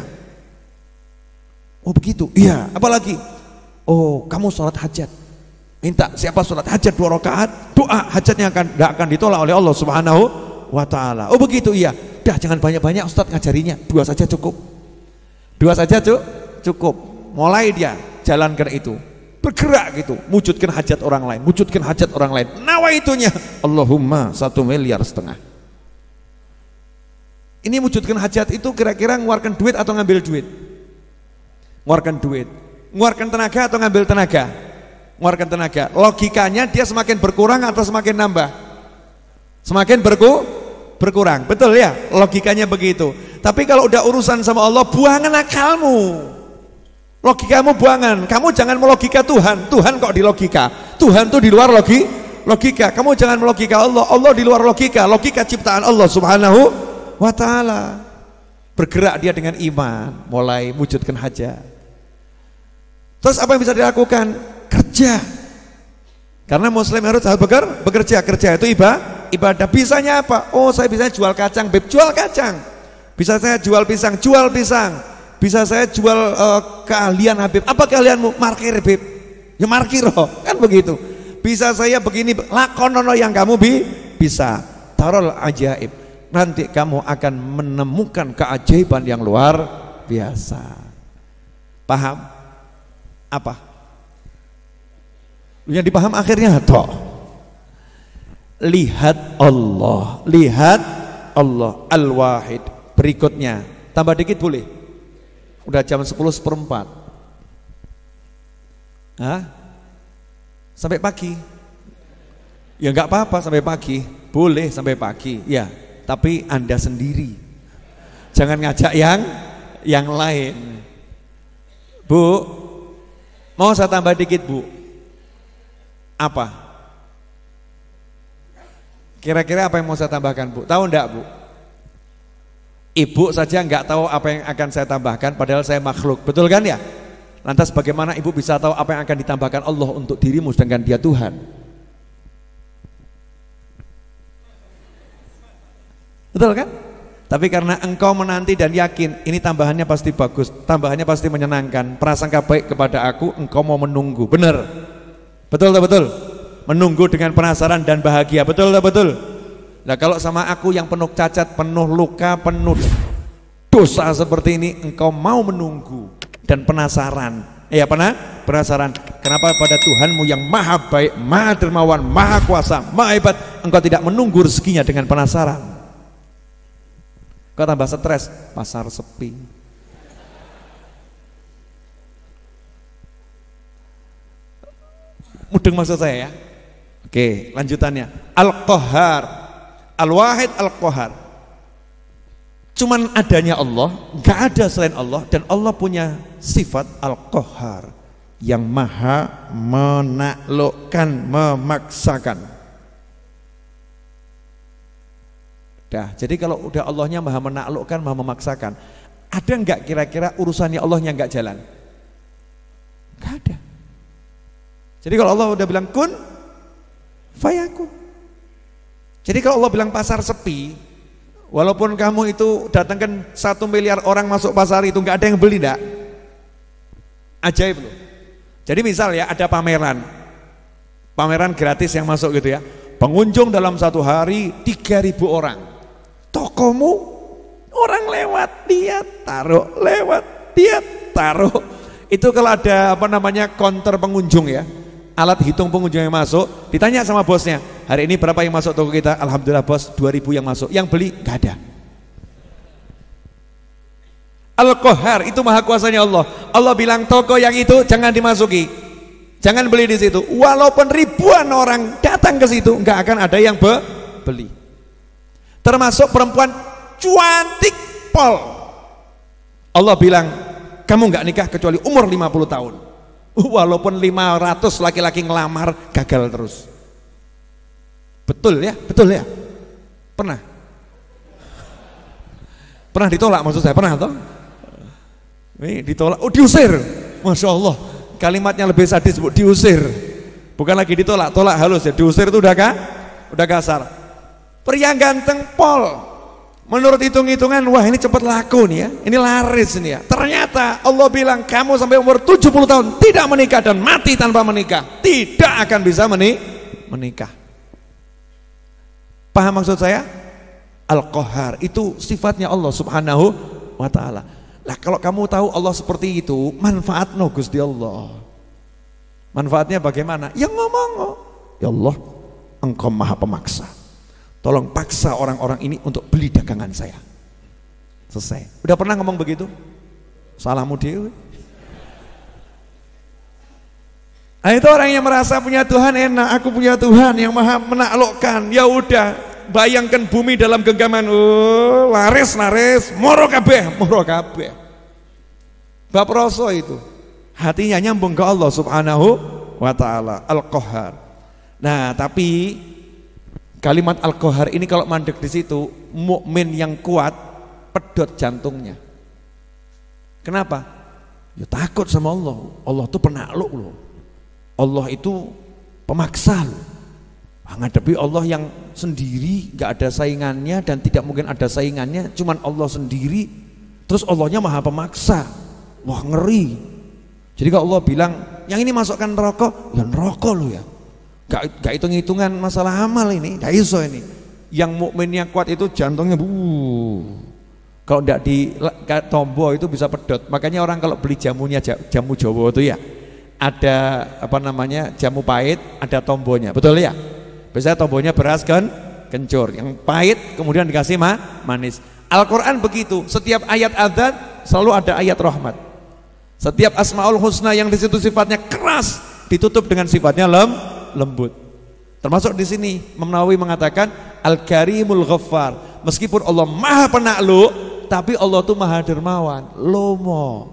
Speaker 2: Oh begitu? Iya. Apalagi? Oh kamu sholat hajat. Minta siapa sholat hajat dua rakaat, doa hajatnya akan tidak akan ditolak oleh Allah Subhanahu wa ta'ala. Oh begitu, iya. Dah jangan banyak-banyak Ustadz ngajarinya, dua saja cukup. Dua saja cu cukup. Mulai dia jalankan itu, bergerak gitu, wujudkan hajat orang lain, wujudkan hajat orang lain. Nawaitunya Allahumma satu miliar setengah. Ini wujudkan hajat itu kira-kira ngeluarkan duit atau ngambil duit? Ngeluarkan duit. Ngeluarkan tenaga atau ngambil tenaga? Ngeluarkan tenaga. Logikanya dia semakin berkurang atau semakin nambah? Semakin berku berkurang, betul ya, logikanya begitu. Tapi kalau udah urusan sama Allah, buangan akalmu, logikamu buangan. Kamu jangan melogika Tuhan, Tuhan kok di logika, Tuhan tuh di luar logi, logika. Kamu jangan melogika Allah, Allah di luar logika, logika ciptaan Allah Subhanahu wa ta'ala. Bergerak dia dengan iman, mulai wujudkan hajat. Terus apa yang bisa dilakukan? Kerja. Karena muslim harus beker, bekerja, kerja itu ibadah. Ibadah. Bisanya apa? Oh saya bisa jual kacang, beb, jual kacang. Bisa saya jual pisang, jual pisang. Bisa saya jual uh, keahlian Habib. Apa keahlianmu? Markir beb. Ya markir oh, kan begitu. Bisa saya begini, lakonono yang kamu bi bisa. Tarol ajaib. Nanti kamu akan menemukan keajaiban yang luar biasa. Paham? Apa? Yang dipaham akhirnya toh. Lihat Allah, lihat Allah Al-Wahid. Berikutnya, tambah dikit boleh? Udah jam sepuluh seperempat. Hah? Sampai pagi? Ya nggak apa-apa sampai pagi, boleh sampai pagi. Ya, tapi Anda sendiri. Jangan ngajak yang yang lain. Bu, mau saya tambah dikit bu? Apa? Kira-kira apa yang mau saya tambahkan bu? Tahu enggak bu? Ibu saja enggak tahu apa yang akan saya tambahkan, padahal saya makhluk, betul kan ya? Lantas bagaimana ibu bisa tahu apa yang akan ditambahkan Allah untuk dirimu sedangkan dia Tuhan? Betul kan? Tapi karena engkau menanti dan yakin ini tambahannya pasti bagus, tambahannya pasti menyenangkan, prasangka baik kepada aku, engkau mau menunggu, benar? Betul tak betul? Menunggu dengan penasaran dan bahagia, betul tak betul? Nah kalau sama aku yang penuh cacat, penuh luka, penuh dosa seperti ini engkau mau menunggu dan penasaran. Ya pernah penasaran kenapa pada Tuhanmu yang maha baik, maha dermawan, maha kuasa, maha hebat engkau tidak menunggu rezekinya dengan penasaran. Kau tambah stres, pasar sepi. Mudeng maksud saya ya. Oke, lanjutannya. Al-Qahhar, Al-Wahid Al-Qahhar. Cuman adanya Allah, nggak ada selain Allah, dan Allah punya sifat Al-Qahhar yang maha menaklukkan, memaksakan. Dah, jadi kalau udah Allahnya maha menaklukkan, maha memaksakan, ada nggak kira-kira urusannya Allahnya nggak jalan? Nggak ada. Jadi kalau Allah udah bilang kun, fayakun. Jadi kalau Allah bilang pasar sepi, walaupun kamu itu datangkan satu miliar orang masuk pasar itu nggak ada yang beli, enggak? Ajaib loh. Jadi misal ya ada pameran, pameran gratis yang masuk gitu ya. Pengunjung dalam satu hari tiga ribu orang. Tokomu orang lewat dia taruh, lewat dia taruh. Itu kalau ada apa namanya counter pengunjung ya, alat hitung pengunjung yang masuk, ditanya sama bosnya, hari ini berapa yang masuk toko kita? Alhamdulillah bos, dua ribu yang masuk. Yang beli gak ada. Al-Qahhar itu maha kuasanya Allah. Allah bilang toko yang itu jangan dimasuki, jangan beli di situ. Walaupun ribuan orang datang ke situ, nggak akan ada yang be beli. Termasuk perempuan cantik pol. Allah bilang kamu nggak nikah kecuali umur lima puluh tahun. Walaupun lima ratus laki-laki ngelamar gagal terus. Betul ya? Betul ya? Pernah? Pernah ditolak maksud saya? Pernah toh? Ini ditolak, oh diusir. Masya Allah, kalimatnya lebih sadis, Bu, diusir. Bukan lagi ditolak, tolak halus ya. Diusir itu udah kah? Udah kasar. Pria ganteng pol, menurut hitung-hitungan, wah ini cepat laku nih ya, ini laris nih ya. Ternyata Allah bilang kamu sampai umur tujuh puluh tahun tidak menikah dan mati tanpa menikah, tidak akan bisa meni menikah. Paham maksud saya? Al-Qahhar itu sifatnya Allah subhanahu wa ta'ala. Nah kalau kamu tahu Allah seperti itu, manfaat no Gusti Allah. Manfaatnya bagaimana? Yang ngomong, ya Allah engkau maha pemaksa, tolong paksa orang-orang ini untuk beli dagangan saya. Selesai. Udah pernah ngomong begitu? Salahmu dewe. Nah, itu orang yang merasa punya Tuhan enak, aku punya Tuhan yang maha menaklukkan. Ya udah, bayangkan bumi dalam genggaman, oh, laris laris, moro kabeh, moro kabeh. Bab Raso itu hatinya nyambung ke Allah subhanahu wa ta'ala. Al-Qahhar. Nah tapi kalimat Al-Qahhar ini kalau mandek di situ, mukmin yang kuat pedot jantungnya. Kenapa? Ya takut sama Allah. Allah itu penakluk loh. Allah itu pemaksa loh. Menghadapi Allah yang sendiri, gak ada saingannya dan tidak mungkin ada saingannya, cuman Allah sendiri. Terus Allahnya maha pemaksa. Wah ngeri. Jadi kalau Allah bilang yang ini masukkan neraka, ya neraka loh ya. Gak, gak hitung-hitungan masalah amal ini, gak iso ini. Yang mukmin yang kuat itu jantungnya bu. Kalau tidak di tombol itu bisa pedot. Makanya orang kalau beli jamunya jamu Jawa itu ya, ada apa namanya jamu pahit, ada tombolnya, betul ya? Biasanya tombolnya beras kan kencur, yang pahit kemudian dikasih ma, manis. Al-Quran begitu, setiap ayat adzan selalu ada ayat rahmat. Setiap asmaul husna yang di situ sifatnya keras ditutup dengan sifatnya lem, lembut. Termasuk di sini Imam Nawawi mengatakan Al-Karimul Ghaffar. Meskipun Allah maha penakluk, tapi Allah itu maha dermawan, lomo.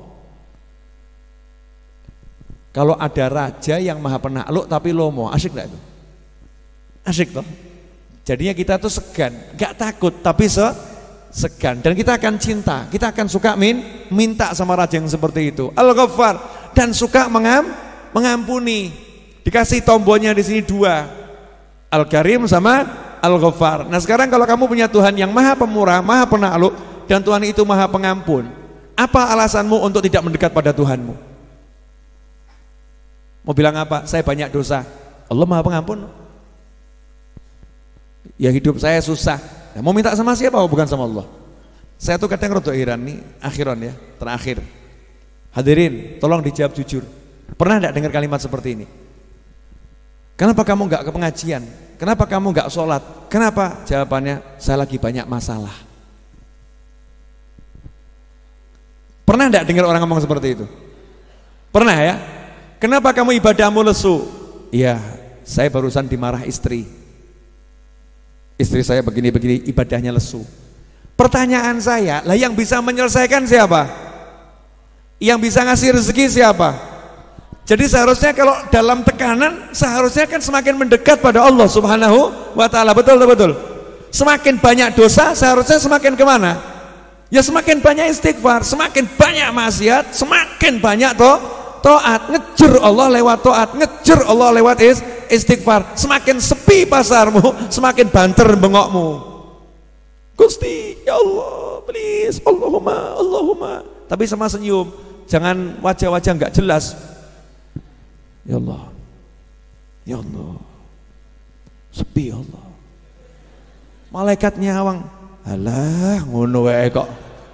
Speaker 2: Kalau ada raja yang maha penakluk tapi lomo, asyik enggak itu? Asyik toh. Jadinya kita tuh segan, gak takut tapi se segan, dan kita akan cinta, kita akan suka min minta sama raja yang seperti itu. Al-Ghaffar, dan suka mengam mengampuni. Dikasih tombolnya di sini dua, Al-Karim sama Al-Ghaffar. Nah sekarang kalau kamu punya Tuhan yang maha pemurah, maha penakluk, dan Tuhan itu maha pengampun, apa alasanmu untuk tidak mendekat pada Tuhanmu? Mau bilang apa? Saya banyak dosa. Allah maha pengampun. Ya hidup saya susah. Ya, mau minta sama siapa? Oh, bukan sama Allah. Saya tuh kadang rada heran nih, akhiran ya, terakhir. Hadirin, tolong dijawab jujur. Pernah enggak dengar kalimat seperti ini? Kenapa kamu enggak ke pengajian? Kenapa kamu enggak sholat? Kenapa? Jawabannya, saya lagi banyak masalah. Pernah enggak dengar orang ngomong seperti itu? Pernah ya? Kenapa kamu ibadahmu lesu? Iya, saya barusan dimarah istri. Istri saya begini-begini, ibadahnya lesu. Pertanyaan saya, lah yang bisa menyelesaikan siapa? Yang bisa ngasih rezeki siapa? Jadi seharusnya kalau dalam tekanan, seharusnya kan semakin mendekat pada Allah Subhanahu wa ta'ala. Betul, betul. Semakin banyak dosa, seharusnya semakin kemana? Ya semakin banyak istighfar, semakin banyak maksiat, semakin banyak toh taat, ngejer Allah lewat taat, ngejer Allah lewat istighfar. Semakin sepi pasarmu, semakin banter bengokmu. Gusti, ya Allah, please, Allahumma, Allahumma. Tapi sama senyum, jangan wajah-wajah nggak jelas. Ya Allah, ya Allah, sepi ya Allah. Malaikatnya awang, alah ngono wae kok.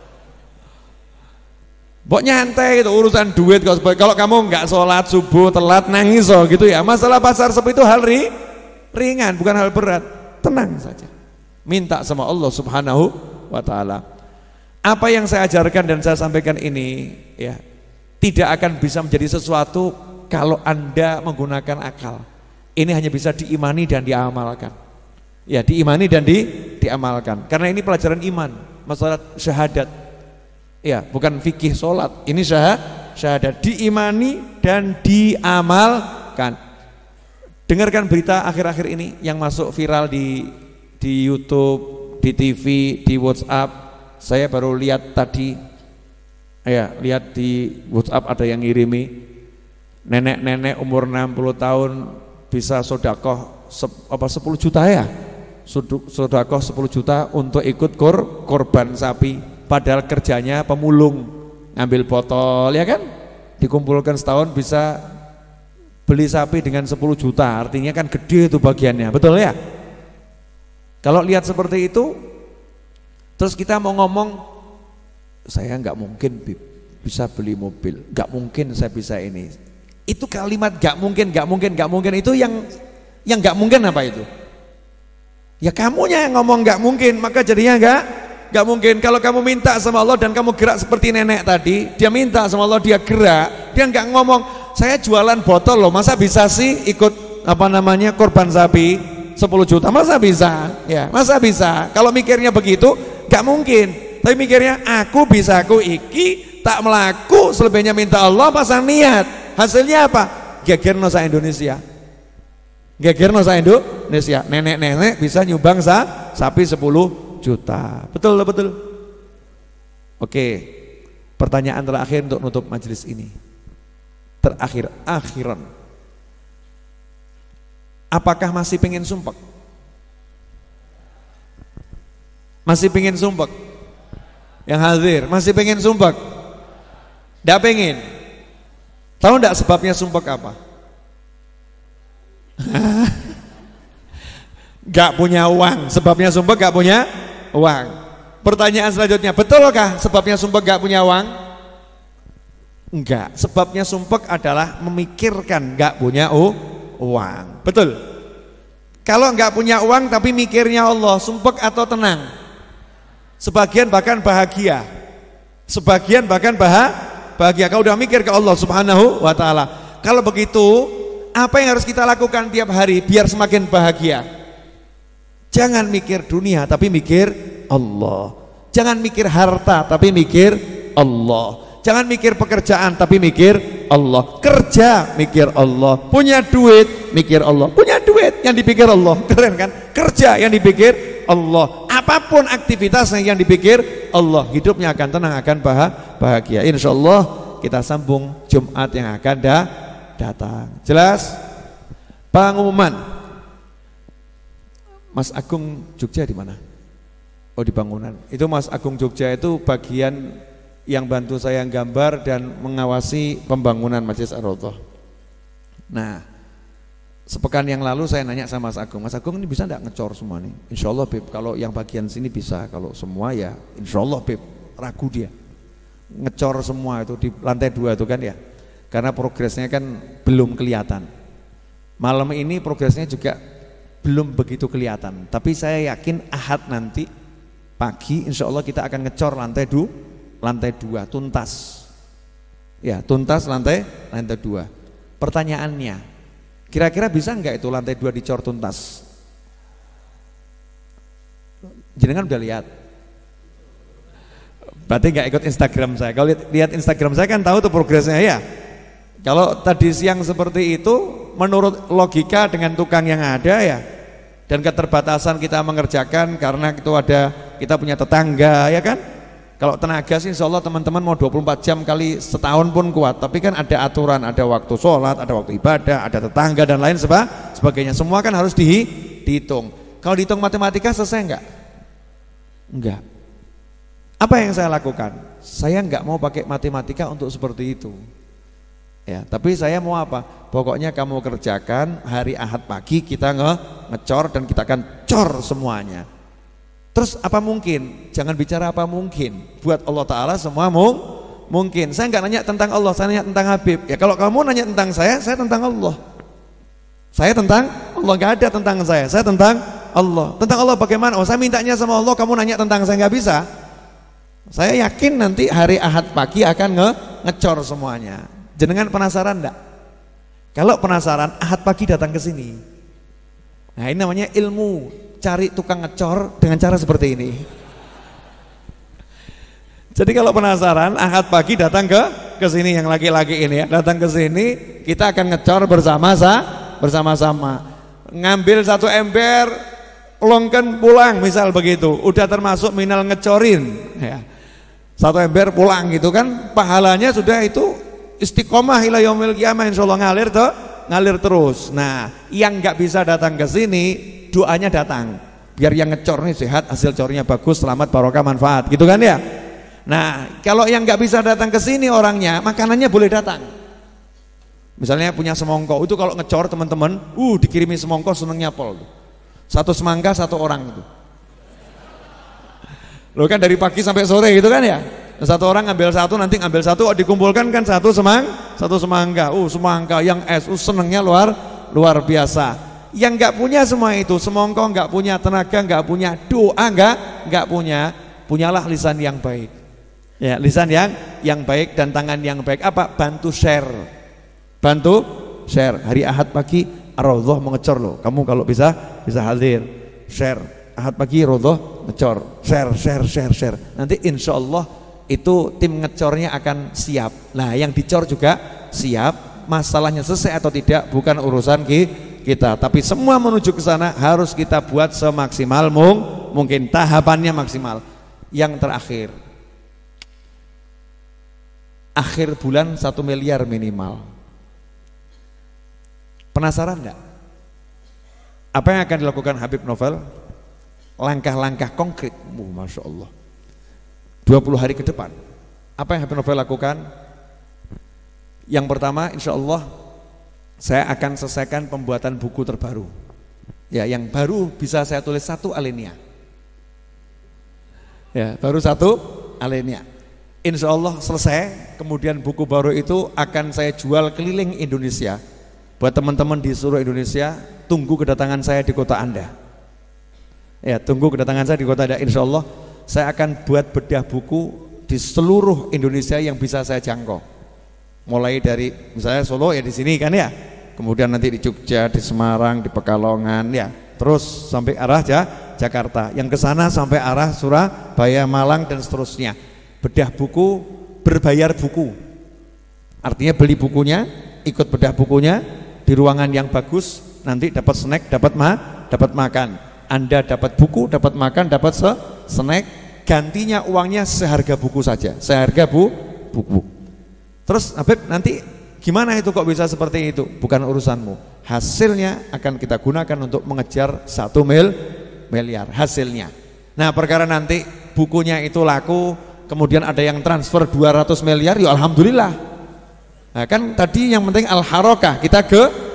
Speaker 2: Mbok nyantai itu urusan duit kok. Kalau kamu nggak sholat subuh telat nangis oh gitu ya. Masalah pasar sepi itu hal ri, ringan, bukan hal berat. Tenang saja. Minta sama Allah Subhanahu wa ta'ala. Apa yang saya ajarkan dan saya sampaikan ini ya tidak akan bisa menjadi sesuatu kalau Anda menggunakan akal. Ini hanya bisa diimani dan diamalkan. Ya, diimani dan di, diamalkan. Karena ini pelajaran iman, masalah syahadat. Ya, bukan fikih sholat. Ini syahad, syahadat, diimani dan diamalkan. Dengarkan berita akhir-akhir ini yang masuk viral di di YouTube, di T V, di WhatsApp. Saya baru lihat tadi, ya lihat di WhatsApp ada yang ngirimi nenek-nenek umur enam puluh tahun bisa sodakoh se, apa sepuluh juta ya, sodakoh sepuluh juta untuk ikut kor, korban sapi, padahal kerjanya pemulung, ngambil botol ya kan, dikumpulkan setahun bisa beli sapi dengan sepuluh juta, artinya kan gede itu bagiannya, betul ya? Kalau lihat seperti itu, terus kita mau ngomong, saya nggak mungkin bisa beli mobil, nggak mungkin saya bisa ini. Itu kalimat nggak mungkin, nggak mungkin, nggak mungkin itu yang yang nggak mungkin apa itu? Ya kamunya yang ngomong nggak mungkin, maka jadinya nggak nggak mungkin. Kalau kamu minta sama Allah dan kamu gerak seperti nenek tadi, dia minta sama Allah, dia gerak, dia nggak ngomong, saya jualan botol loh, masa bisa sih ikut apa namanya korban sapi sepuluh juta, masa bisa? Ya, masa bisa? Kalau mikirnya begitu, gak mungkin. Tapi mikirnya, aku bisa, aku iki, tak melaku, selebihnya minta Allah, pasang niat. Hasilnya apa? Gegerno sa Indonesia. Gegerno sa Indonesia. Nenek-nenek bisa nyumbang sa, sapi sepuluh juta. Betul, betul. Oke, pertanyaan terakhir untuk nutup majelis ini. Terakhir, akhiran. Apakah masih pengen sumpek? Masih pengen sumpek? Yang hadir, masih pengen sumpek? Tidak pengen? Tahu tidak sebabnya sumpek apa? Gak punya uang, sebabnya sumpek gak punya uang. Pertanyaan selanjutnya, betulkah sebabnya sumpek gak punya uang? Enggak, sebabnya sumpek adalah memikirkan gak punya uang. Uang, betul. Kalau enggak punya uang tapi mikirnya Allah, sumpek atau tenang? Sebagian bahkan bahagia, sebagian bahkan bahagia. Kau udah mikir ke Allah Subhanahu wa ta'ala. Kalau begitu, apa yang harus kita lakukan tiap hari biar semakin bahagia? Jangan mikir dunia tapi mikir Allah. Jangan mikir harta tapi mikir Allah. Jangan mikir pekerjaan tapi mikir Allah. Kerja mikir Allah. Punya duit mikir Allah. Punya duit yang dipikir Allah. Keren kan? Kerja yang dipikir Allah. Apapun aktivitasnya yang dipikir Allah, hidupnya akan tenang, akan bahagia. Insya Allah kita sambung Jumat yang akan da datang. Jelas? Pengumuman. Mas Agung Jogja di mana? Oh, di bangunan. Itu Mas Agung Jogja itu bagian yang bantu saya gambar dan mengawasi pembangunan Masjid Ar-Raudhah. Nah, sepekan yang lalu saya nanya sama Mas Agung, Mas Agung ini bisa enggak ngecor semua nih? Insya Allah Beb, kalau yang bagian sini bisa, kalau semua ya insya Allah Beb. Ragu dia ngecor semua itu di lantai dua itu kan ya, karena progresnya kan belum kelihatan. Malam ini progresnya juga belum begitu kelihatan, tapi saya yakin Ahad nanti pagi insya Allah kita akan ngecor lantai dua, lantai dua tuntas ya, tuntas lantai lantai dua. Pertanyaannya, kira-kira bisa enggak itu lantai dua dicor tuntas? Jenengan udah lihat? Berarti enggak ikut Instagram saya. Kalau lihat, lihat Instagram saya kan tahu tuh progresnya ya. Kalau tadi siang seperti itu, menurut logika dengan tukang yang ada ya, dan keterbatasan kita mengerjakan karena itu ada, kita punya tetangga ya kan. Kalau tenaga sih insya Allah teman-teman mau dua puluh empat jam kali setahun pun kuat, tapi kan ada aturan, ada waktu sholat, ada waktu ibadah, ada tetangga dan lain sebagainya. Semua kan harus di, dihitung. Kalau dihitung matematika selesai enggak? Enggak. Apa yang saya lakukan? Saya enggak mau pakai matematika untuk seperti itu. Ya, tapi saya mau apa? Pokoknya kamu kerjakan, hari Ahad pagi kita nge ngecor dan kita akan cor semuanya. Terus apa mungkin? Jangan bicara apa mungkin. Buat Allah Ta'ala semua mung mungkin. Saya nggak nanya tentang Allah, saya nanya tentang Habib. Ya kalau kamu nanya tentang saya, saya tentang Allah. Saya tentang Allah, nggak ada tentang saya. Saya tentang Allah. Tentang Allah bagaimana? Oh saya mintanya sama Allah, kamu nanya tentang saya, nggak bisa. Saya yakin nanti hari Ahad pagi akan nge ngecor semuanya. Jenengan penasaran enggak? Kalau penasaran, Ahad pagi datang ke sini. Nah, ini namanya ilmu, cari tukang ngecor dengan cara seperti ini. Jadi kalau penasaran, Ahad pagi datang ke ke sini, yang laki-laki ini ya, datang ke sini, kita akan ngecor bersama bersama-sama. Ngambil satu ember, longkan pulang misal begitu. Udah termasuk minal ngecorin ya. Satu ember pulang gitu kan, pahalanya sudah itu istiqomah ila yaumil qiyamah, insyaallah ngalir tuh, ngalir terus. Nah, yang nggak bisa datang ke sini, doanya datang. Biar yang ngecor nih sehat, hasil cornya bagus, selamat, barokah, manfaat, gitu kan ya. Nah, kalau yang nggak bisa datang ke sini orangnya, makanannya boleh datang. Misalnya punya semongko, itu kalau ngecor teman-teman, uh dikirimi semongko senengnya pol. Satu semangka satu orang itu. Loh kan dari pagi sampai sore gitu kan ya. Satu orang ngambil satu, nanti ngambil satu, oh, dikumpulkan kan satu semang, satu semangka. Uh semangka yang es, uh senengnya luar luar biasa. Yang nggak punya semua itu, semongko nggak punya, tenaga nggak punya, doa nggak nggak punya, punyalah lisan yang baik. Ya, lisan yang yang baik dan tangan yang baik. Apa? Bantu share, bantu share. Hari Ahad pagi, Ar-Raudhah mengecor loh. Kamu kalau bisa bisa hadir, share. Ahad pagi Raudhah ngecor, share, share, share, share. Nanti insya Allah itu tim ngecornya akan siap. Nah yang dicor juga siap. Masalahnya selesai atau tidak bukan urusan kita, tapi semua menuju ke sana harus kita buat semaksimal mung, mungkin tahapannya maksimal. Yang terakhir, akhir bulan satu miliar minimal. Penasaran enggak? Apa yang akan dilakukan Habib Novel? Langkah-langkah konkret. Oh, Masya Allah, dua puluh hari ke depan. Apa yang Habib Novel lakukan? Yang pertama, insya Allah saya akan selesaikan pembuatan buku terbaru. Ya, yang baru bisa saya tulis satu alinea. Ya, baru satu alinea. Insya Allah selesai. Kemudian buku baru itu akan saya jual keliling Indonesia. Buat teman-teman di seluruh Indonesia, tunggu kedatangan saya di kota Anda. Ya, tunggu kedatangan saya di kota Anda. Insya Allah saya akan buat bedah buku di seluruh Indonesia yang bisa saya jangkau. Mulai dari misalnya Solo ya di sini kan ya, kemudian nanti di Jogja, di Semarang, di Pekalongan ya, terus sampai arah Jakarta, yang ke sana sampai arah Surabaya, Malang dan seterusnya. Bedah buku, berbayar buku. Artinya beli bukunya, ikut bedah bukunya di ruangan yang bagus, nanti dapat snack, dapat ma, dapat makan. Anda dapat buku, dapat makan, dapat se snack, gantinya uangnya seharga buku saja, seharga bu buku. Terus Habib nanti gimana itu kok bisa seperti itu? Bukan urusanmu. Hasilnya akan kita gunakan untuk mengejar satu mil miliar hasilnya. Nah perkara nanti bukunya itu laku, kemudian ada yang transfer dua ratus miliar, ya alhamdulillah. Nah kan tadi yang penting al-harokah, kita ge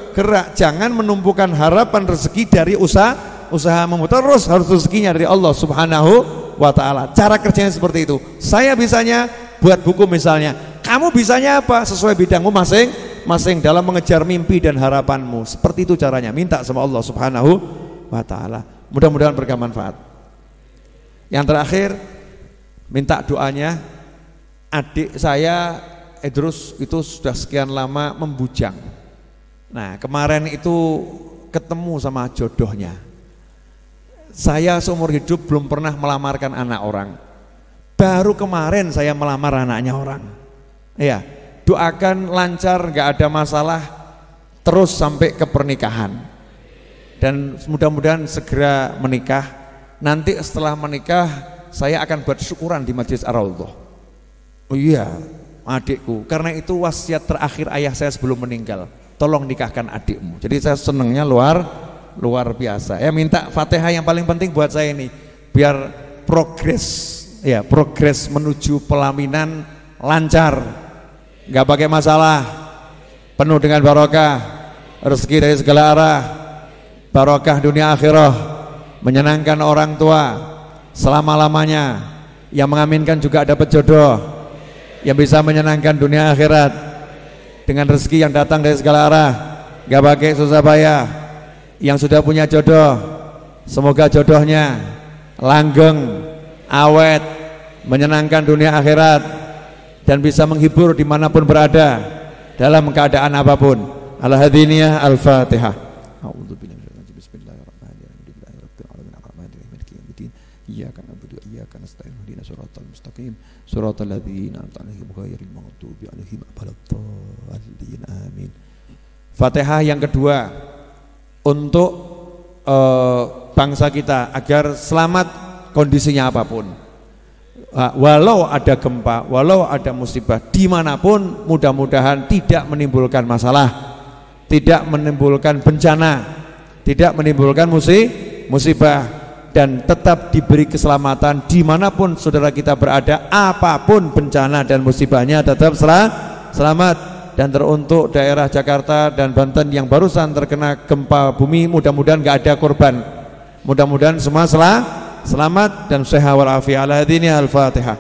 Speaker 2: bergerak, jangan menumpukan harapan rezeki dari usaha usahamu, terus harus rezekinya dari Allah Subhanahu wa ta'ala. Cara kerjanya seperti itu. Saya bisanya buat buku misalnya, kamu bisanya apa? Sesuai bidangmu masing-masing dalam mengejar mimpi dan harapanmu. Seperti itu caranya, minta sama Allah Subhanahu wa ta'ala. Mudah-mudahan bermanfaat. Yang terakhir, minta doanya. Adik saya Idrus itu sudah sekian lama membujang. Nah, kemarin itu ketemu sama jodohnya. Saya seumur hidup belum pernah melamarkan anak orang. Baru kemarin saya melamar anaknya orang. Iya, doakan lancar, gak ada masalah, terus sampai ke pernikahan. Dan mudah-mudahan segera menikah. Nanti setelah menikah saya akan buat syukuran di Masjid Ar-Raudhah. Oh iya, adikku, karena itu wasiat terakhir ayah saya sebelum meninggal, tolong nikahkan adikmu. Jadi saya senangnya luar luar biasa. Ya, minta Fatihah yang paling penting buat saya ini, biar progres, ya progres menuju pelaminan lancar, nggak pakai masalah, penuh dengan barokah, rezeki dari segala arah, barokah dunia akhirah, menyenangkan orang tua selama-lamanya, yang mengaminkan juga dapat jodoh yang bisa menyenangkan dunia akhirat dengan rezeki yang datang dari segala arah, gak pakai susah payah. Yang sudah punya jodoh, semoga jodohnya langgeng, awet, menyenangkan dunia akhirat, dan bisa menghibur dimanapun berada dalam keadaan apapun. Al-Hadiniyah Al-Fatihah. Iyyaka na'budu wa iyyaka nasta'in ihdinas siratal mustaqim siratal ladzina an'amta 'alaihim ghairil maghdubi 'alaihim waladdallin. Amin. Fatihah yang kedua untuk uh, bangsa kita agar selamat kondisinya apapun. Uh, walau ada gempa, walau ada musibah dimanapun, mudah-mudahan tidak menimbulkan masalah, tidak menimbulkan bencana, tidak menimbulkan musibah, musibah dan tetap diberi keselamatan dimanapun saudara kita berada, apapun bencana dan musibahnya tetap selamat. Dan teruntuk daerah Jakarta dan Banten yang barusan terkena gempa bumi, mudah-mudahan gak ada korban, mudah-mudahan semua selah, selamat dan sehat walafiat. Ala hadini al-Fatihah.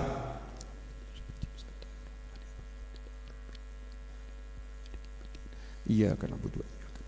Speaker 2: Iya karena berdua.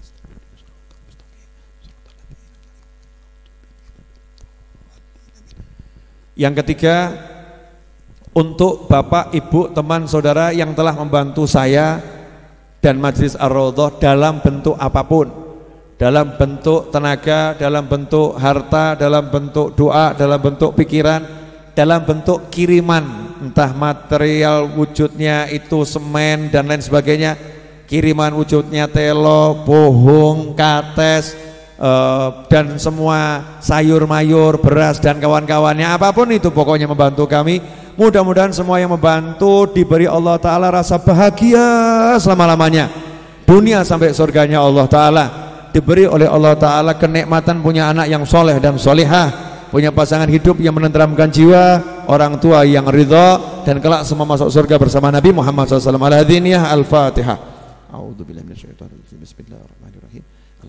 Speaker 2: Yang ketiga, untuk Bapak, Ibu, teman, saudara yang telah membantu saya dan Majelis Ar-Raudhah dalam bentuk apapun, dalam bentuk tenaga, dalam bentuk harta, dalam bentuk doa, dalam bentuk pikiran, dalam bentuk kiriman, entah material wujudnya itu semen dan lain sebagainya, kiriman wujudnya telo, bohong, kates, Uh, dan semua sayur mayur, beras dan kawan-kawannya, apapun itu pokoknya membantu kami. Mudah-mudahan semua yang membantu diberi Allah Ta'ala rasa bahagia selama-lamanya, dunia sampai surganya Allah Ta'ala, diberi oleh Allah Ta'ala kenikmatan punya anak yang soleh dan solihah, punya pasangan hidup yang menenteramkan jiwa, orang tua yang ridha, dan kelak semua masuk surga bersama Nabi Muhammad shallallahu alaihi wasallam. Al-Hadiniyah Al-Fatihah. A'udzubillahi minasyaitonirrajim. Bismillahirrahmanirrahim.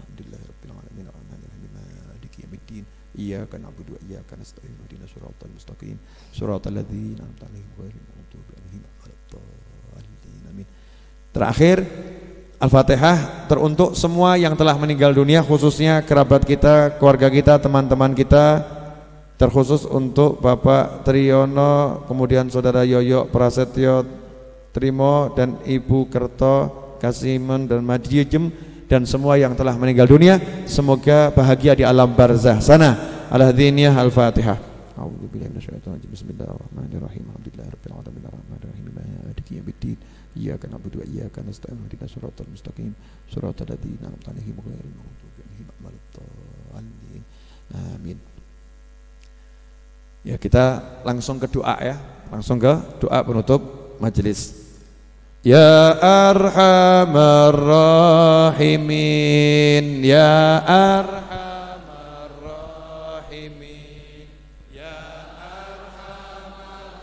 Speaker 2: Iyyaka na'budu wa iyyaka nasta'in ihdinas siratal mustaqim siratal ladzina an'amta 'alaihim ghairil maghdubi 'alaihim waladdallin. Amin. Terakhir, Al-Fatihah teruntuk semua yang telah meninggal dunia, khususnya kerabat kita, keluarga kita, teman-teman kita, terkhusus untuk Bapak Triyono, kemudian Saudara Yoyo Prasetyo Trimo dan Ibu Kerto Kasimen dan Madiejem, dan semua yang telah meninggal dunia, semoga bahagia di alam barzah sana. Al-Hadiniyah Al-Fatihah. A'udzubillahi minasyaitonir rajim. Bismillahirrahmanirrahim. Alhamdulillahirabbil alamin arrahmanirrahim maliki yaumiddin. Iyyaka na'budu wa iyyaka nasta'in ihdinas siratal mustaqim siratal ladzina an'amta 'alaihim ghairil maghdubi 'alaihim waladdallin. Amin. Ya, kita langsung ke doa ya. Langsung ke doa penutup majelis. Ya Arhamar Rahimin, Ya Arhamar Rahimin, Ya Arhamar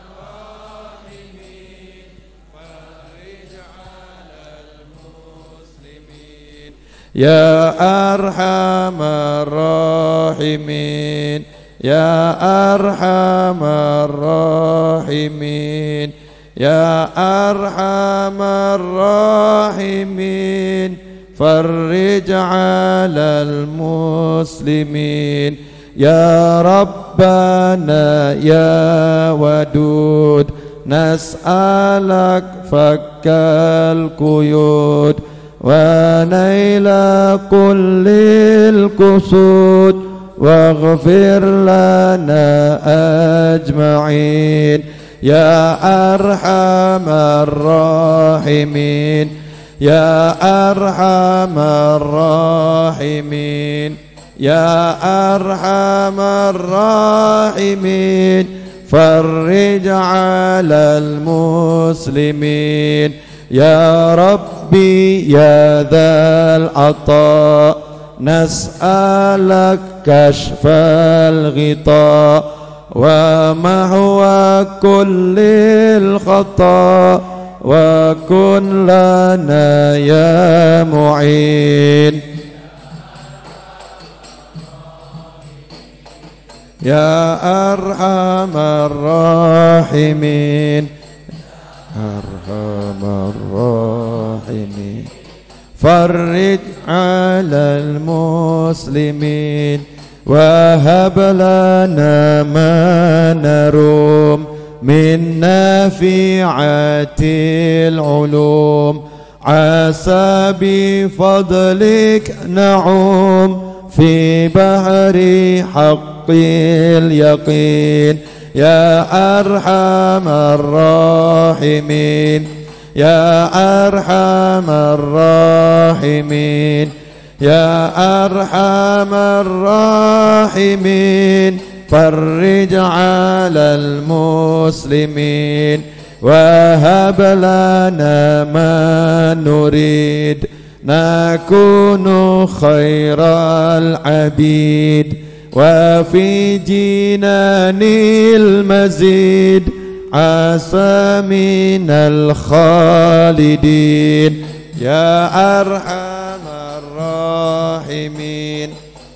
Speaker 2: Rahimin, Farij 'alal muslimin, Ya Arhamar Rahimin, Ya Arhamar Rahimin, Ya Arhamar Rahimin, farrij 'alal muslimin. Ya Rabbana ya Wadud, nas'alak fakkal quyud wa naila kullil qusud waghfir lana ajma'in. Ya Arhamar Rahimin, Ya Arhamar Rahimin, Ya Arhamar Rahimin, farrij 'alal muslimin. Ya Rabbi ya dzal 'ata, nas'alak kashfal ghita wa mahwa kullil khata wa kun lana ya mu'in. Ya Arhamar Rahimin, Arhamar Rahimin, farrij 'alal muslimin wa hab lana ma narum min nafi'atil ulum, asa bi fadlik na'um fi bahri haqqil yaqin. Ya Arhamar Rahimin, Ya Arhamar Rahimin, Ya Arhamar Rahimin, farrij 'alal muslimin wa hab lana ma nurid nakunu khairal abid wa fi jinanil mazid asa minal khalidin. Ya Arhamar Rahimin,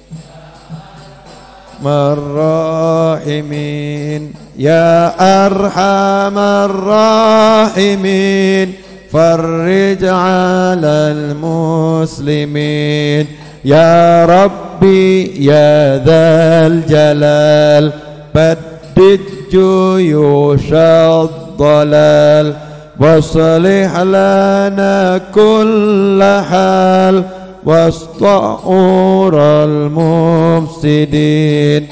Speaker 2: Marrahimin, Ya Arhamar Rahimin, farrij 'alal muslimin. Ya Rabbi ya dzal jalal, baddid juyushad dalal, waslih lana kulla hal, wasta'ural mufsidin.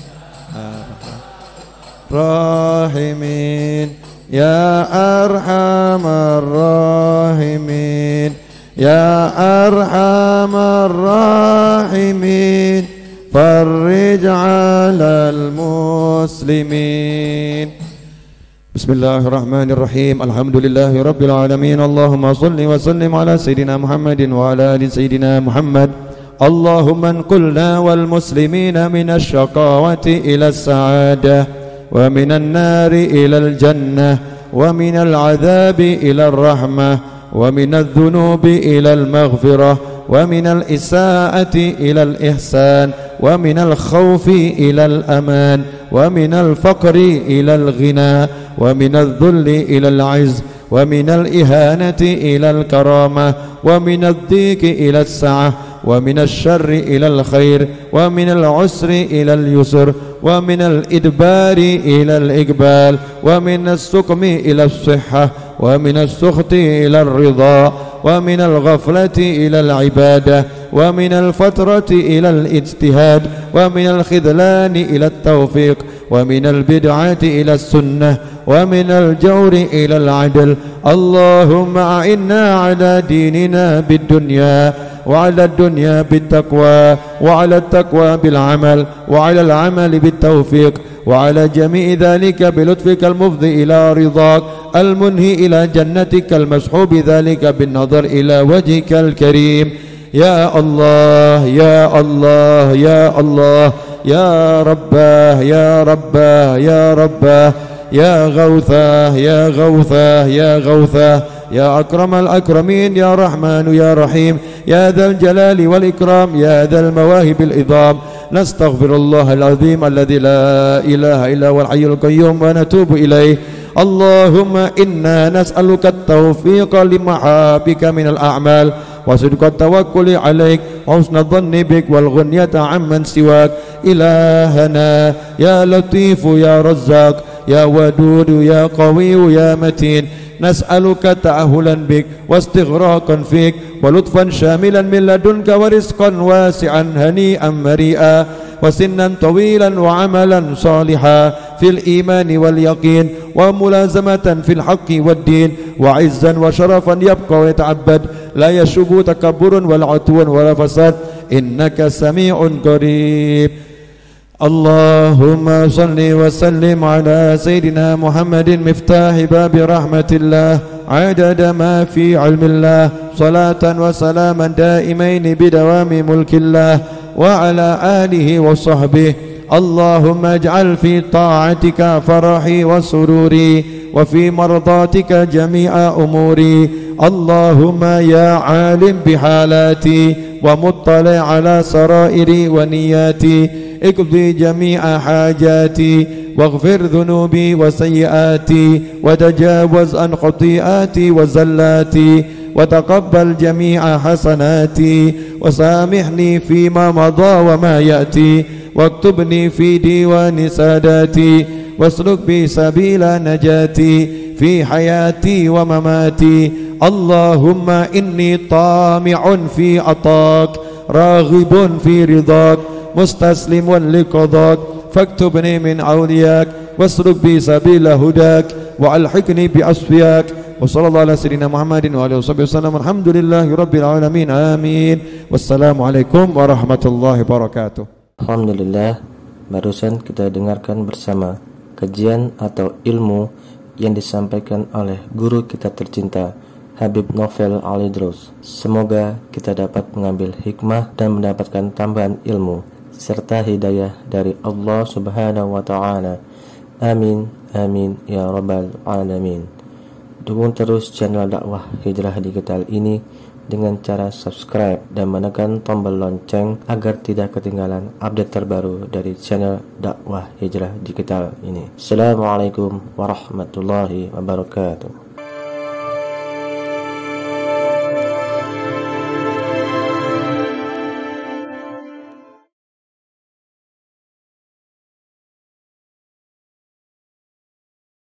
Speaker 2: Rahimin, Ya Arhamar Rahimin, Ya Arhamar Rahimin, farrij 'alal muslimin. Bismillahirrahmanirrahim. Alhamdulillahi rabbil alamin. Allahumma salli wa sallim ala sayyidina Muhammadin wa ala ali sayyidina Muhammad. Allahumma anqulna wal muslimina minasy syaqawati ila as-sa'adah wa minan nari ila al-jannah wa minal 'adzabi ila ar-rahmah wa minadh dhunubi ila al-maghfirah wa minal isaa'ati ila al-ihsan wa minal khawfi ila al-aman wa minal faqri ila al-ghina wa minadh dhulli ila al-'izz wa minal ihanati ila al-karamah wa minadh dhiki ila as-sa'ah wa minasy syarri ila al-khair wa minal 'usri ila al-yusr wa minal idbari ila al-iqbal wa minas suqmi ila as-sihhah wa minas sukhti ila ar-ridha wa minal ghaflati ila al-ibadah wa minal fatrati ila al-ijtihad wa minal khidlani ila at-tawfiq wa minal bid'ati ila as-sunnah wa minal jawri ila al-'adl. Allahumma a'inna ala dinina bid-dunya wa ala ad-dunya bit-taqwa wa ala at-taqwa bil-'amal wa ala al-'amali bit-tawfiq وعلى جميع ذلك بلطفك المفضي إلى رضاك المنهي إلى جنتك المسحوب ذلك بالنظر إلى وجهك الكريم. يا الله يا الله يا الله يا رباه يا رباه يا رباه يا غوثاه يا غوثاه يا غوثاه يا أكرم الأكرمين يا رحمن يا رحيم يا ذا الجلال والإكرام يا ذا المواهب العظام نستغفر الله العظيم الذي لا إله إلا هو الحي القيوم ونتوب إليه. اللهم إنا نسألك التوفيق لمحابك من الأعمال وصدق التوكل عليك وحسن الظن بك والغنية عمن سواك. إلهنا يا لطيف يا رزاق يا ودود يا قوي يا متين نسألك تأهلا بك واستغراقا فيك ولطفا شاملا من لدنك ورزقا واسعا هنيئا مريئا وسنا طويلا وعملا صالحا في الإيمان واليقين وملازمة في الحق والدين وعزا وشرفا يبقى ويتعبد لا يشوب تكبر ولا عتو ولا فساد إنك سميع قريب. اللهم صل وسلم على سيدنا محمد مفتاح باب رحمة الله عدد ما في علم الله صلاة وسلاما دائمين بدوام ملك الله وعلى آله وصحبه. اللهم اجعل في طاعتك فرحي وسروري وفي مرضاتك جميع أموري. اللهم يا عالم بحالاتي ومطلع على سرائري ونياتي اقضي جميع حاجاتي واغفر ذنوبي وسيئاتي وتجاوز عن خطيئاتي وزلاتي وتقبل جميع حسناتي وسامحني فيما مضى وما يأتي واكتبني في ديوان ساداتي واسلك بي سبيل نجاتي في حياتي ومماتي. اللهم إني طامع في عطاك راغب في رضاك مستسلم لقضاك فاكتبني من أولياك واسلك بي سبيل هداك وألحقني بأصفياك. وصلى الله على سيدنا محمد وآله وصحبه وسلم. الحمد لله رب العالمين آمين. والسلام عليكم ورحمة الله وبركاته.
Speaker 1: Alhamdulillah, barusan kita dengarkan bersama kajian atau ilmu yang disampaikan oleh guru kita tercinta Habib Novel Alidrus. Semoga kita dapat mengambil hikmah dan mendapatkan tambahan ilmu serta hidayah dari Allah Subhanahu wa Ta'ala. Amin, amin ya rabbal alamin. Dukung terus channel dakwah hijrah digital ini dengan cara subscribe dan menekan tombol lonceng agar tidak ketinggalan update terbaru dari channel dakwah hijrah digital ini. Assalamualaikum warahmatullahi wabarakatuh.